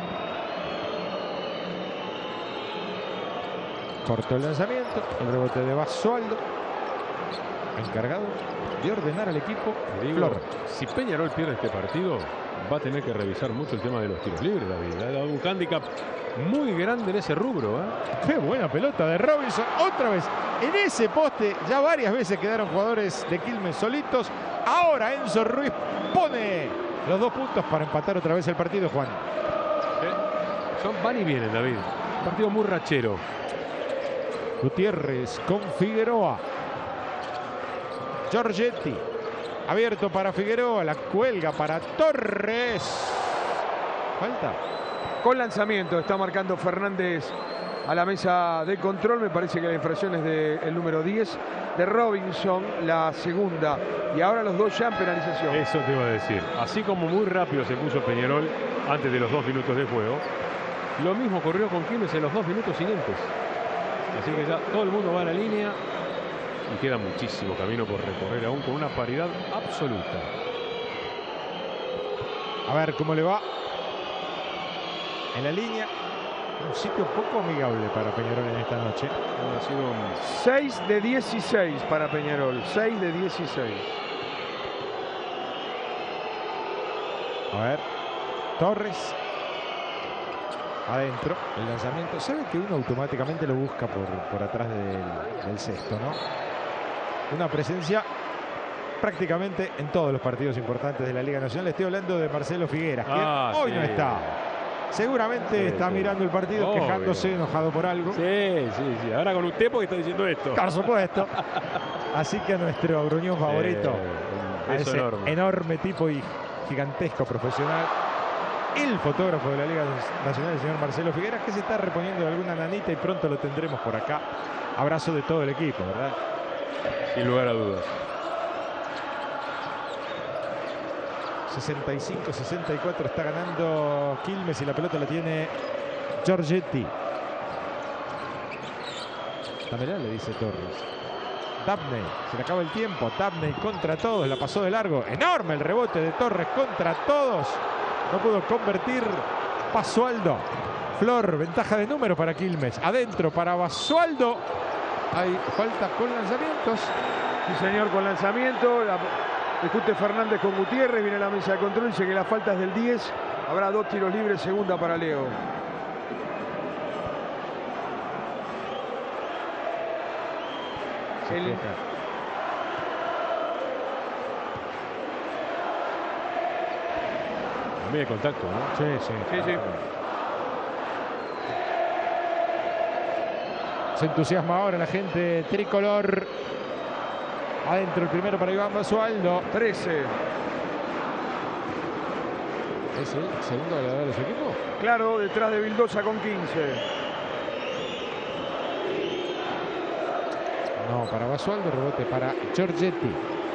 Cortó el lanzamiento, el rebote de Basualdo. Encargado de ordenar al equipo. Digo, Flor. si Peñarol pierde este partido, va a tener que revisar mucho el tema de los tiros libres, David. Le ha dado un hándicap muy grande en ese rubro. ¿eh? Qué buena pelota de Robinson. Otra vez en ese poste. Ya varias veces quedaron jugadores de Quilmes solitos. Ahora Enzo Ruiz pone los dos puntos para empatar otra vez el partido, Juan. ¿Eh? Son van y vienen, David. Un partido muy rachero. Gutiérrez con Figueroa. Giorgetti. Abierto para Figueroa. La cuelga para Torres. Falta. Con lanzamiento está marcando Fernández a la mesa de control. Me parece que la infracción es del número diez de Robinson, la segunda. Y ahora los dos ya en penalización. Eso te iba a decir. Así como muy rápido se puso Peñarol antes de los dos minutos de juego, lo mismo ocurrió con Quilmes en los dos minutos siguientes. Así que ya todo el mundo va a la línea y queda muchísimo camino por recorrer aún con una paridad absoluta. A ver cómo le va. En la línea. Un sitio poco amigable para Peñarol en esta noche. Ha sido un... seis de dieciséis para Peñarol. seis de dieciséis. A ver. Torres. Adentro. El lanzamiento. Sabe que uno automáticamente lo busca por, por atrás del, del cesto, ¿no? Una presencia prácticamente en todos los partidos importantes de la Liga Nacional. Estoy hablando de Marcelo Figueras, que ah, hoy sí. no está. Seguramente sí, está sí. mirando el partido, Obvio. quejándose, enojado por algo. Sí, sí, sí. Ahora con usted porque está diciendo esto. Por supuesto. Así que a nuestro gruñón favorito, Sí, a eso ese enorme. enorme tipo y gigantesco profesional, el fotógrafo de la Liga Nacional, el señor Marcelo Figueras, que se está reponiendo de alguna nanita y pronto lo tendremos por acá. Abrazo de todo el equipo, ¿verdad? Sin lugar a dudas. sesenta y cinco sesenta y cuatro está ganando Quilmes y la pelota la tiene Giorgetti. Dámela, le dice Torres. Dabney, se le acaba el tiempo. Dabney contra todos, la pasó de largo. Enorme el rebote de Torres contra todos. No pudo convertir Basualdo. Flor, ventaja de número para Quilmes. Adentro para Basualdo. Hay falta con lanzamientos. Sí, señor, con lanzamiento. La... Discute Fernández con Gutiérrez, viene a la mesa de control, dice que la falta es del diez. Habrá dos tiros libres, segunda para Leo. Se El... queja. A mí de contacto, ¿no? Sí, sí. Sí, sí. Se entusiasma ahora la gente tricolor. Adentro el primero para Iván Basualdo. trece. ¿Es el segundo goleador de su equipo? Claro, detrás de Vildosa con quince. No, para Basualdo, rebote para Giorgetti.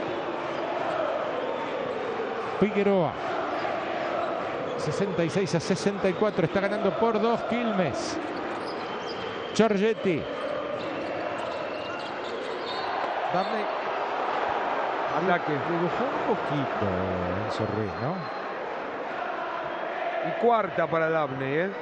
Figueroa. sesenta y seis a sesenta y cuatro. Está ganando por dos Quilmes. Giorgetti. Dabney. Ataque. Dibujó un poquito Enzo Ruiz, ¿no? Y cuarta para Dabney, ¿eh?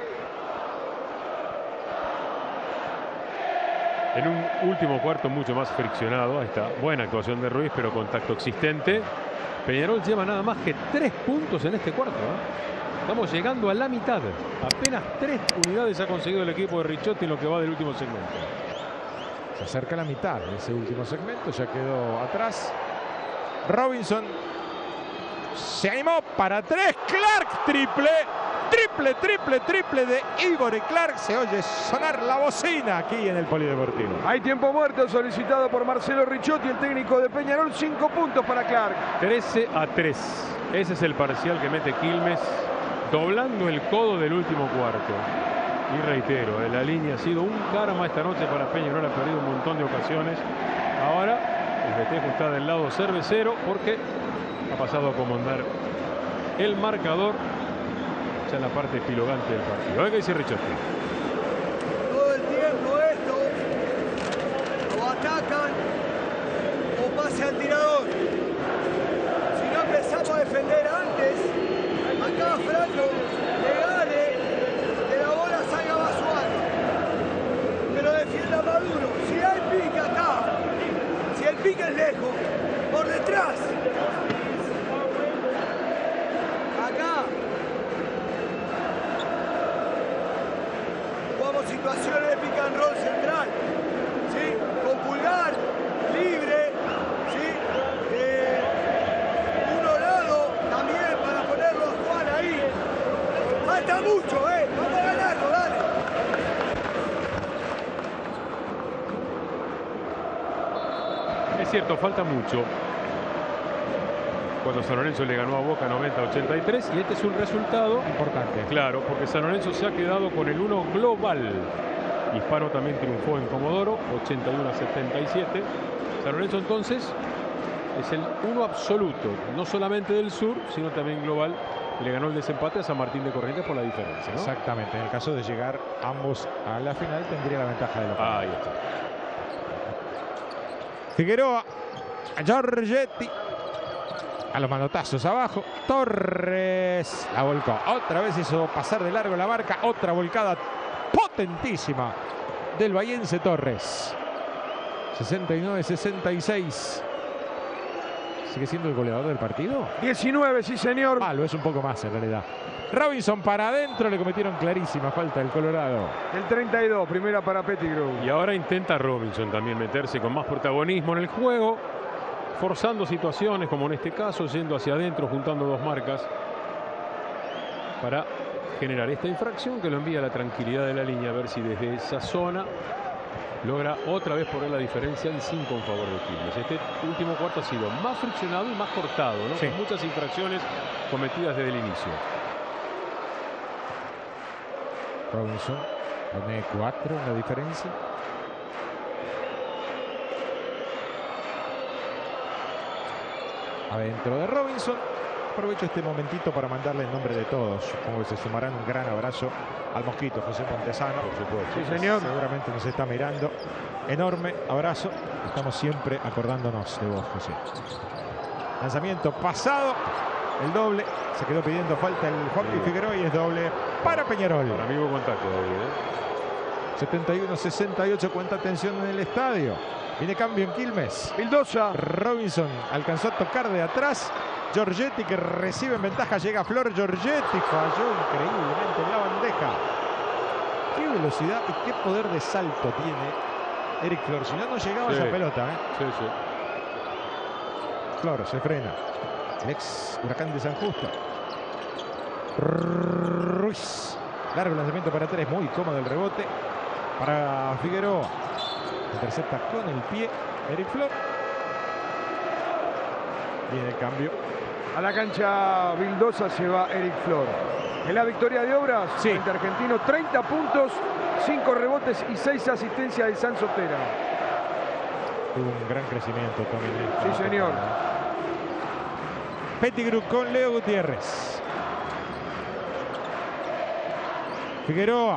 En un último cuarto mucho más friccionado. Ahí está. Buena actuación de Ruiz, pero contacto existente. Peñarol lleva nada más que tres puntos en este cuarto, ¿eh? Estamos llegando a la mitad. Apenas tres unidades ha conseguido el equipo de Ricciotti en lo que va del último segmento. Se acerca a la mitad de ese último segmento. Ya quedó atrás. Robinson se animó para tres. Clark, triple. Triple, triple, triple de Igor Clark. Se oye sonar la bocina aquí en el Polideportivo. Hay tiempo muerto solicitado por Marcelo Ricciotti, el técnico de Peñarol. Cinco puntos para Clark. trece a tres. Ese es el parcial que mete Quilmes, doblando el codo del último cuarto. Y reitero, la línea ha sido un karma esta noche para Peñarol. Ha perdido un montón de ocasiones. Ahora el festejo está del lado cervecero porque ha pasado a comandar el marcador ya en la parte epilogante del partido. A ver qué dice Ricciotti. Todo el tiempo esto, o atacan o pase al tirador. Si no empezamos a defender antes, acá Franco le gane, que la bola salga Basualdo. Pero defienda Maduro. Si hay pique acá, si el pique es lejos, por detrás. Acá. Jugamos situaciones de pick and roll central, ¿sí? Con pulgar, libre, ¿sí? De uno lado también para ponerlo a Juan ahí. Falta mucho, ¿eh? Vamos a ganarlo, dale. Es cierto, falta mucho. Cuando San Lorenzo le ganó a Boca noventa a ochenta y tres, y este es un resultado importante. Claro, porque San Lorenzo se ha quedado con el uno global. Hispano también triunfó en Comodoro, ochenta y uno a setenta y siete. San Lorenzo entonces es el uno absoluto, no solamente del sur, sino también global. Le ganó el desempate a San Martín de Corrientes por la diferencia, ¿no? Exactamente. En el caso de llegar ambos a la final, tendría la ventaja de local. Ahí está. Figueroa, Giorgetti. A los manotazos abajo. Torres la volcó. Otra vez hizo pasar de largo la marca. Otra volcada potentísima del bahiense Torres. sesenta y nueve a sesenta y seis. ¿Sigue siendo el goleador del partido? diecinueve, sí señor. Ah, lo es un poco más en realidad. Robinson para adentro, le cometieron clarísima falta el Colorado. El treinta y dos, primera para Pettigrew. Y ahora intenta Robinson también meterse con más protagonismo en el juego, forzando situaciones como en este caso, yendo hacia adentro, juntando dos marcas para generar esta infracción que lo envía a la tranquilidad de la línea, a ver si desde esa zona logra otra vez poner la diferencia en cinco en favor de Quilmes. Este último cuarto ha sido más friccionado y más cortado, ¿no? Sí. Con muchas infracciones cometidas desde el inicio. Robinson pone cuatro en la diferencia. Adentro de Robinson. Aprovecho este momentito para mandarle en nombre de todos. Supongo que se sumarán un gran abrazo al Mosquito, José Montesano. Por supuesto. Sí, señor. Seguramente nos está mirando. Enorme abrazo. Estamos siempre acordándonos de vos, José. Lanzamiento pasado. El doble. Se quedó pidiendo falta el Joaquín sí. Figueroa y es doble para Peñarol. Para amigo contacto, David, ¿eh? setenta y uno a sesenta y ocho. Cuánta tensión en el estadio. Viene cambio en Quilmes. Vildosa. Robinson alcanzó a tocar de atrás. Giorgetti que recibe en ventaja, llega Flor. Giorgetti falló increíblemente en la bandeja. Qué velocidad y qué poder de salto tiene Eric Flor. Si no, no llegaba sí. esa pelota, ¿eh? Sí, sí. Flor se frena. El ex Huracán de San Justo. Ruiz. Largo lanzamiento para tres, muy cómodo el rebote para Figueroa. Intercepta con el pie Eric Flor. Viene el cambio. A la cancha Vildosa se va Eric Flor. En la victoria de Obras, sí. frente a Argentino, treinta puntos, cinco rebotes y seis asistencias de San Sotera. Tuvo un gran crecimiento también. Sí, señor. Pettigrew con Leo Gutiérrez. Figueroa.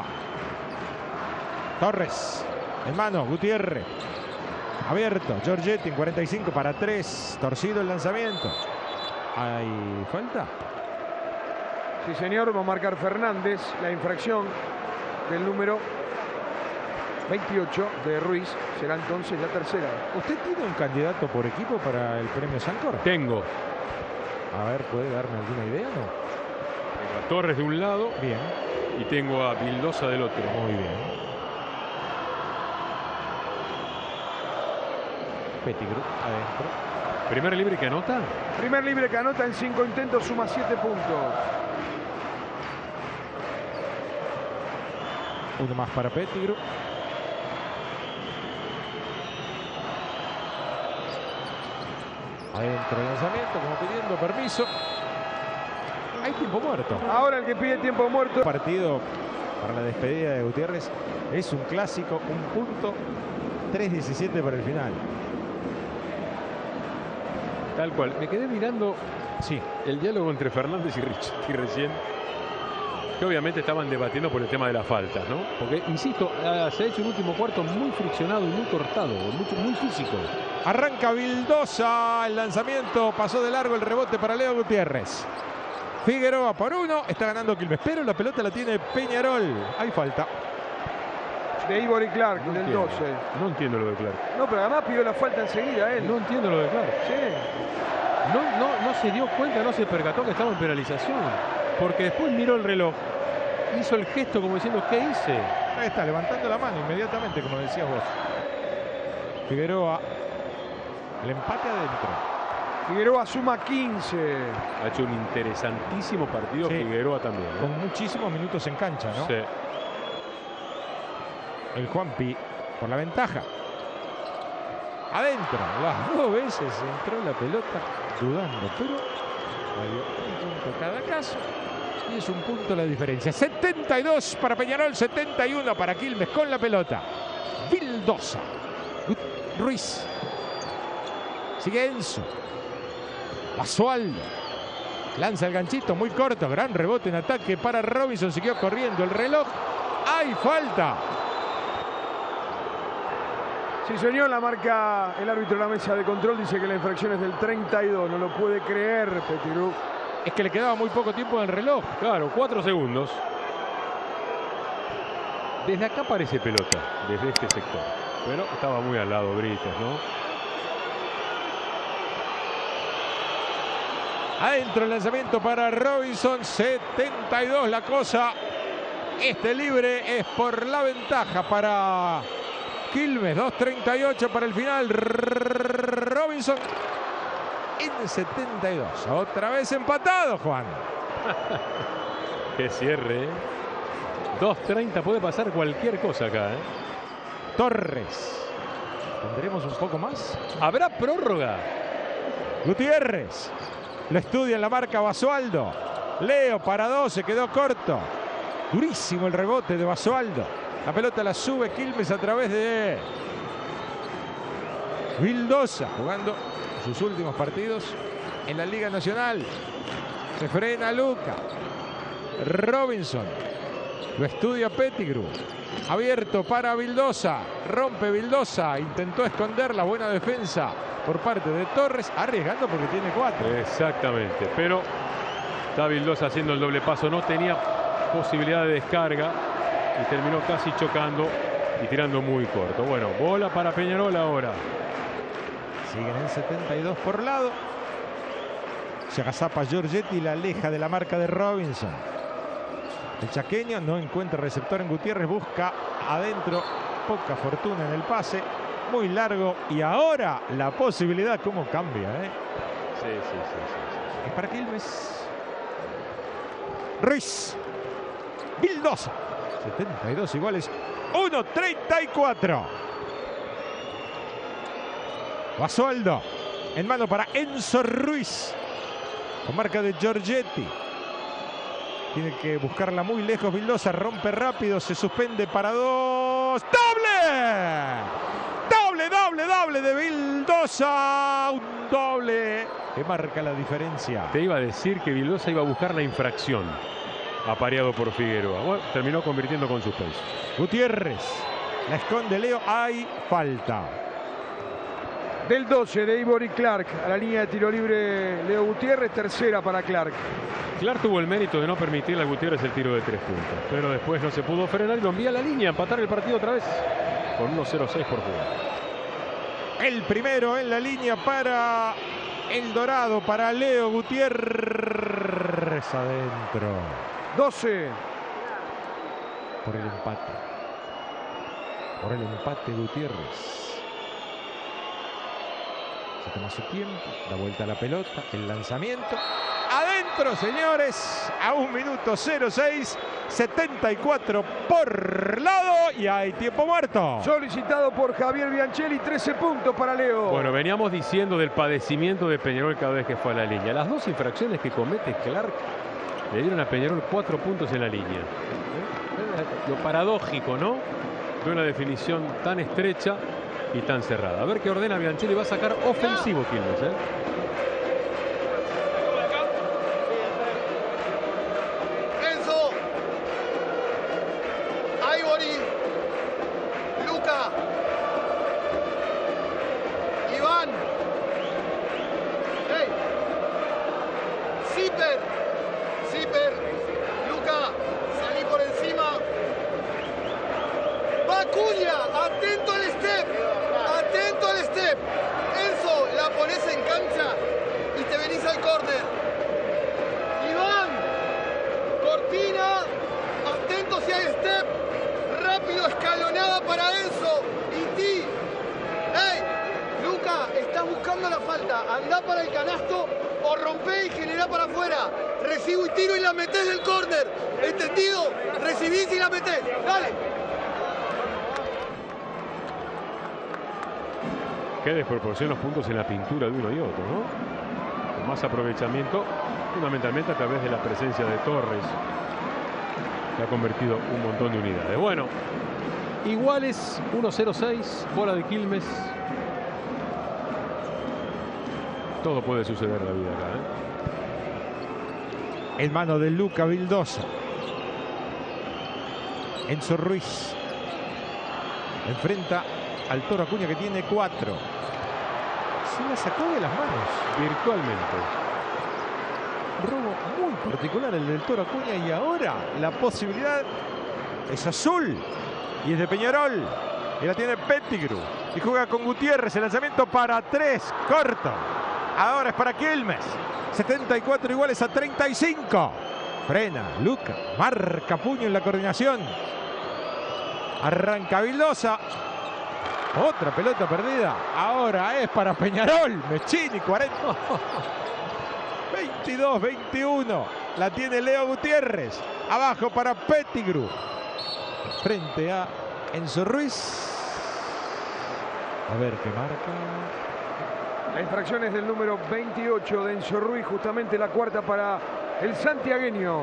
Torres. En mano, Gutiérrez. Abierto, Giorgetti en cuarenta y cinco para tres. Torcido el lanzamiento. ¿Hay falta? Sí, señor. Va a marcar Fernández la infracción del número veintiocho de Ruiz. Será entonces la tercera. ¿Usted tiene un candidato por equipo para el premio Sancor? Tengo. A ver, ¿puede darme alguna idea? No. Tengo a Torres de un lado. Bien. Y tengo a Vildosa del otro. Muy bien. Pettigrew adentro. ¿Primer libre que anota? Primer libre que anota en cinco intentos, suma siete puntos. Uno más para Pettigrew. Adentro el lanzamiento, como pidiendo permiso. Hay tiempo muerto. Ahora el que pide tiempo muerto. Partido para la despedida de Gutiérrez. Es un clásico, un punto. tres diecisiete para el final. Tal cual. Me quedé mirando sí. el diálogo entre Fernández y Richetti recién, que obviamente estaban debatiendo por el tema de las faltas, ¿no? Porque, insisto, se ha hecho un último cuarto muy friccionado y muy cortado, mucho, muy físico. Arranca Vildosa, el lanzamiento, pasó de largo el rebote para Leo Gutiérrez. Figueroa por uno, está ganando Quilmes, pero la pelota la tiene Peñarol. Hay falta. De Ivory Clark, no del entiendo, doce. No entiendo lo de Clark. No, pero además pidió la falta enseguida él. No entiendo lo de Clark. Sí. No, no, no se dio cuenta, no se percató que estaba en penalización. Porque después miró el reloj. Hizo el gesto como diciendo, ¿qué hice? Ahí está, levantando la mano inmediatamente, como decías vos. Figueroa. El empate adentro. Figueroa suma quince. Ha hecho un interesantísimo partido sí. Figueroa también, ¿eh? Con muchísimos minutos en cancha, ¿no? Sí. El Juanpi por la ventaja. Adentro, las dos veces entró la pelota dudando, pero valió un punto cada caso y es un punto la diferencia. setenta y dos para Peñarol, setenta y uno para Quilmes con la pelota. Vildosa, Ruiz, sigue Enzo, Basualdo, lanza el ganchito muy corto, gran rebote en ataque para Robinson, siguió corriendo el reloj, hay falta. Sí, señor, la marca el árbitro de la mesa de control, dice que la infracción es del treinta y dos, no lo puede creer Pettigrew. Es que le quedaba muy poco tiempo en el reloj. Claro, cuatro segundos. Desde acá parece pelota, desde este sector. Pero estaba muy al lado Brites, ¿no? Adentro el lanzamiento para Robinson, setenta y dos la cosa. Este libre es por la ventaja para Quilmes, dos treinta y ocho para el final. Robinson en setenta y dos. Otra vez empatado, Juan. Qué cierre, ¿eh? dos treinta, puede pasar cualquier cosa acá, ¿eh? Torres. ¿Tendremos un poco más? ¿Habrá prórroga? Gutiérrez. Lo estudia en la marca Basualdo. Leo para dos, se quedó corto. Durísimo el rebote de Basualdo. La pelota la sube Quilmes a través de Vildosa, jugando sus últimos partidos en la Liga Nacional. Se frena Luca. Robinson. Lo estudia Pettigrew. Abierto para Vildosa. Rompe Vildosa. Intentó esconder la buena defensa por parte de Torres. Arriesgando porque tiene cuatro. Exactamente. Pero está Vildosa haciendo el doble paso. No tenía posibilidad de descarga. Y terminó casi chocando y tirando muy corto. Bueno, bola para Peñarol ahora. Siguen en setenta y dos por lado. Se agazapa Giorgetti y la aleja de la marca de Robinson. El chaqueño no encuentra receptor en Gutiérrez. Busca adentro. Poca fortuna en el pase. Muy largo. Y ahora la posibilidad. ¿Cómo cambia? ¿eh? Sí, sí, sí, sí, sí. Es para Quilmes. Ruiz. Vildosa. setenta y dos iguales. uno treinta y cuatro. Basualdo. En mano para Enzo Ruiz. Con marca de Giorgetti. Tiene que buscarla muy lejos. Vildosa rompe rápido. Se suspende para dos. ¡Doble! ¡Doble, doble, doble de Vildosa! Un doble que marca la diferencia. Te iba a decir que Vildosa iba a buscar la infracción. Apareado por Figueroa. Bueno, terminó convirtiendo con suspenso. Gutiérrez. La esconde Leo. Hay falta. Del doce de Ivory Clark a la línea de tiro libre Leo Gutiérrez. Tercera para Clark. Clark tuvo el mérito de no permitirle a Gutiérrez el tiro de tres puntos. Pero después no se pudo frenar y lo envía a la línea. Empatar el partido otra vez. Con uno cero seis por jugar. El primero en la línea para El Dorado. Para Leo Gutiérrez. Adentro. doce. Por el empate. Por el empate Gutiérrez. Se toma su tiempo. Da vuelta a la pelota. El lanzamiento. Adentro, señores. A un minuto cero seis. setenta y cuatro por lado. Y hay tiempo muerto. Solicitado por Javier Bianchelli. trece puntos para Leo. Bueno, veníamos diciendo del padecimiento de Peñarol cada vez que fue a la línea. Las dos infracciones que comete Clark le dieron a Peñarol cuatro puntos en la línea. ¿Eh? Lo paradójico, ¿no? De una definición tan estrecha y tan cerrada. A ver qué ordena Bianchelli. Va a sacar ofensivo Quilmes, ¿eh? Enzo. Ivory. Luca. Iván. Hey. Zipper. Zipper. Luca. Salí por encima. Va Acuña. Atento al step. Atento al step. Enzo, la pones en cancha y te venís al córner. Iván. Cortina. Atento si hay step. Rápido, escalonada para Enzo. Y ti. ¡Ey! Luca, estás buscando la falta. Andá para el canasto o rompé y generá para afuera. Recibo y tiro y la metés del córner. ¿Entendido? Recibís y la metés. Dale. qué desproporción los puntos en la pintura de uno y otro, ¿no? Con más aprovechamiento, fundamentalmente a través de la presencia de Torres, que ha convertido un montón de unidades. Bueno, iguales, uno cero seis, bola de Quilmes. Todo puede suceder en la vida acá, ¿eh? En mano de Luca Vildosa. Enzo Ruiz enfrenta al Toro Acuña, que tiene cuatro. Se la sacó de las manos virtualmente. Robo muy particular el del Toro Acuña, y ahora la posibilidad es azul y es de Peñarol, y la tiene Pettigrew y juega con Gutiérrez. El lanzamiento para tres, corto. Ahora es para Quilmes. setenta y cuatro iguales a treinta y cinco. Frena Luca, marca puño en la coordinación. Arranca Vildosa. Otra pelota perdida. Ahora es para Peñarol. Meschini, cuarenta. veintidós veintiuno. La tiene Leo Gutiérrez. Abajo para Pettigrew. Frente a Enzo Ruiz. A ver qué marca. La infracción es del número veintiocho de Enzo Ruiz. Justamente la cuarta para el santiagueño.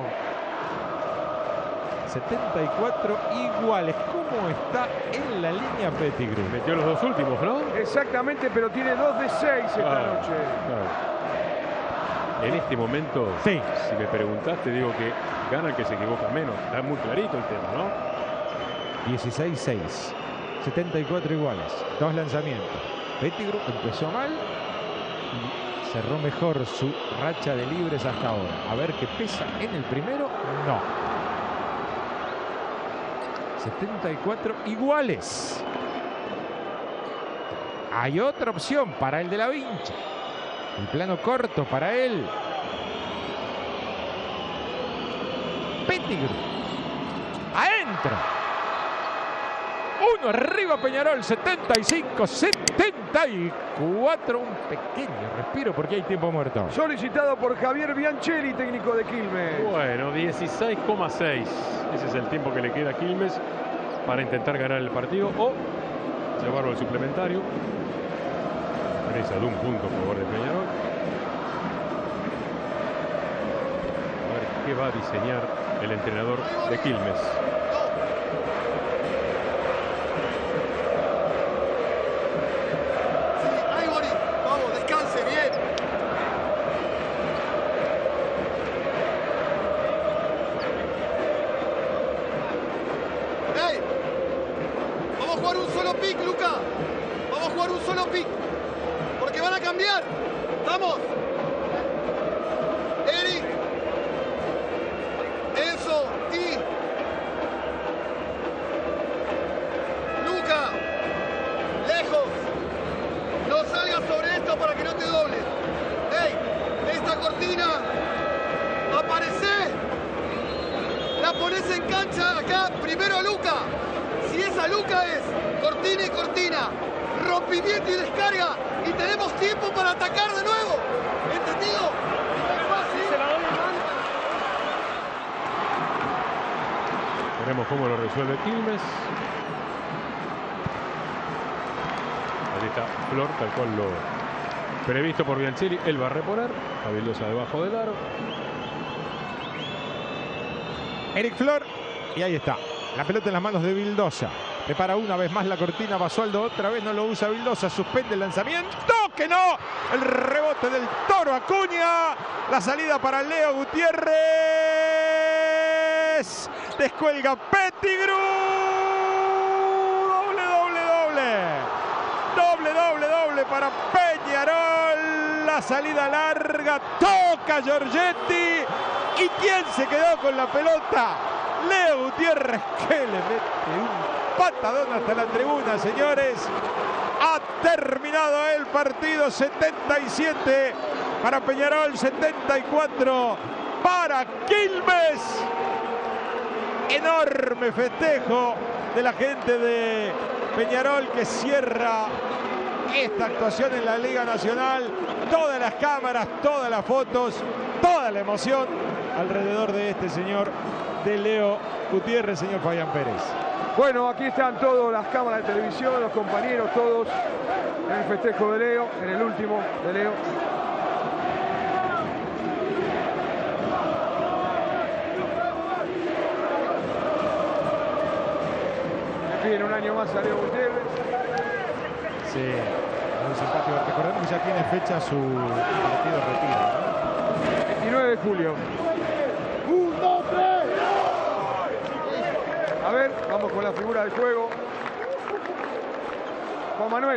setenta y cuatro iguales. ¿Cómo está en la línea Pettigrew? Metió los dos últimos, ¿no? Exactamente, pero tiene dos de seis esta Claro, noche. claro. En este momento, sí. Si me preguntaste, digo que gana el que se equivoca menos. Está muy clarito el tema, ¿no? dieciséis seis. setenta y cuatro iguales. Dos lanzamientos. Pettigrew empezó mal y cerró mejor su racha de libres hasta ahora. A ver qué pesa en el primero. No. setenta y cuatro iguales. Hay otra opción para el de la Vincha. El plano corto para él. Pettigrew. Adentro. Uno arriba Peñarol. setenta y cinco setenta y cuatro. Un pequeño respiro porque hay tiempo muerto. Solicitado por Javier Bianchelli, técnico de Quilmes. Bueno, dieciséis coma seis. Ese es el tiempo que le queda a Quilmes para intentar ganar el partido o llevarlo al suplementario. Presa de un punto a favor de Peñarol. A ver qué va a diseñar el entrenador de Quilmes. ¡Vamos! Eric, Enzo y Luca. Lejos. No salgas sobre esto para que no te dobles. ¡Ey! Esta cortina. Aparece. La pones en cancha acá. Primero a Luca. Si esa Luca es cortina y cortina. Rompimiento y descarga. Y tenemos tiempo para atacar de nuevo. ¿Entendido? Veremos cómo lo resuelve Quilmes. Ahí está Flor, tal cual lo previsto por Bianchelli. Él va a reponer. A Vildosa debajo del aro. Eric Flor. Y ahí está. La pelota en las manos de Vildosa. Prepara una vez más la cortina. Basualdo otra vez no lo usa Vildosa. Suspende el lanzamiento. ¡Que no! El rebote del Toro Acuña. La salida para Leo Gutiérrez. Descuelga Pettigrew. Doble, doble, doble. Doble, doble, doble para Peñarol. La salida larga. Toca Giorgetti. ¿Y quién se quedó con la pelota? Leo Gutiérrez, que le mete un patadón hasta la tribuna, señores. Ha terminado el partido. setenta y siete para Peñarol, setenta y cuatro para Quilmes. Enorme festejo de la gente de Peñarol, que cierra esta actuación en la Liga Nacional. Todas las cámaras, todas las fotos, toda la emoción alrededor de este señor, de Leo Gutiérrez, señor Fabián Pérez. Bueno, aquí están todas las cámaras de televisión, los compañeros, todos en el festejo de Leo, en el último de Leo. Le piden un año más a Leo Gutiérrez. Sí, muy simpático. Recordemos que ya tiene fecha su partido de retiro, ¿no? veintinueve de julio. ¡Un, dos, tres! A ver, vamos con la figura del juego. Juan Manuel.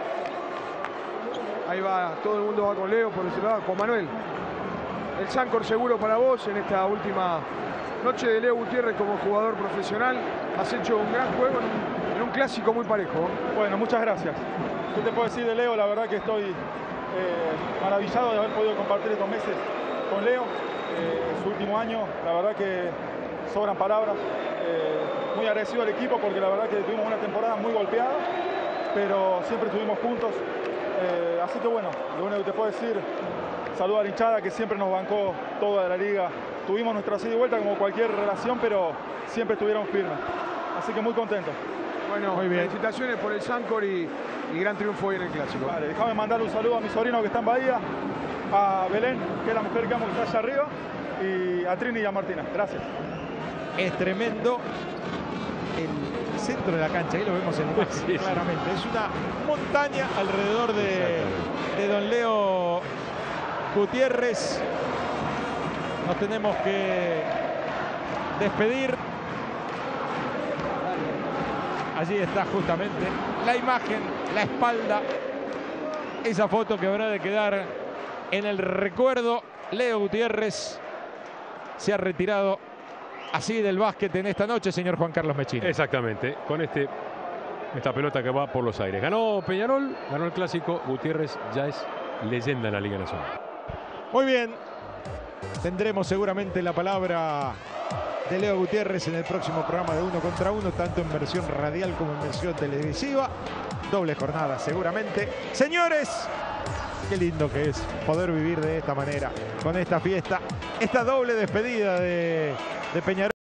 Ahí va, todo el mundo va con Leo por ese lado. Juan Manuel. El Sancor seguro para vos en esta última noche de Leo Gutiérrez como jugador profesional. Has hecho un gran juego en un, en un clásico muy parejo. Bueno, muchas gracias. ¿Qué te puedo decir de Leo? La verdad que estoy eh, maravillado de haber podido compartir estos meses con Leo. Eh, su último año, la verdad que sobran palabras. Eh, muy agradecido al equipo porque la verdad que tuvimos una temporada muy golpeada, pero siempre estuvimos juntos. Eh, así que bueno, lo único que te puedo decir, saludo a la hinchada que siempre nos bancó toda la liga. Tuvimos nuestra ida y vuelta como cualquier relación, pero siempre estuvieron firmes. Así que muy contentos. Bueno, muy bien. Felicitaciones por el Sancor y, y gran triunfo hoy en el Clásico. Vale, déjame mandarle un saludo a mi sobrino que está en Bahía, a Belén, que es la mujer que amo que está allá arriba, y a Trini y a Martina. Gracias. Es tremendo el centro de la cancha, ahí lo vemos en imagen, sí, claramente. Sí. Es una montaña alrededor de, de don Leo Gutiérrez. Nos tenemos que despedir. Allí está justamente la imagen, la espalda, esa foto que habrá de quedar en el recuerdo. Leo Gutiérrez se ha retirado así del básquet en esta noche, señor Juan Carlos Mechini. Exactamente, con este, esta pelota que va por los aires. Ganó Peñarol, ganó el Clásico. Gutiérrez ya es leyenda en la Liga Nacional. Muy bien, tendremos seguramente la palabra de Leo Gutiérrez en el próximo programa de Uno contra Uno, tanto en versión radial como en versión televisiva. Doble jornada seguramente. Señores, qué lindo que es poder vivir de esta manera, con esta fiesta, esta doble despedida de, de Peñarol.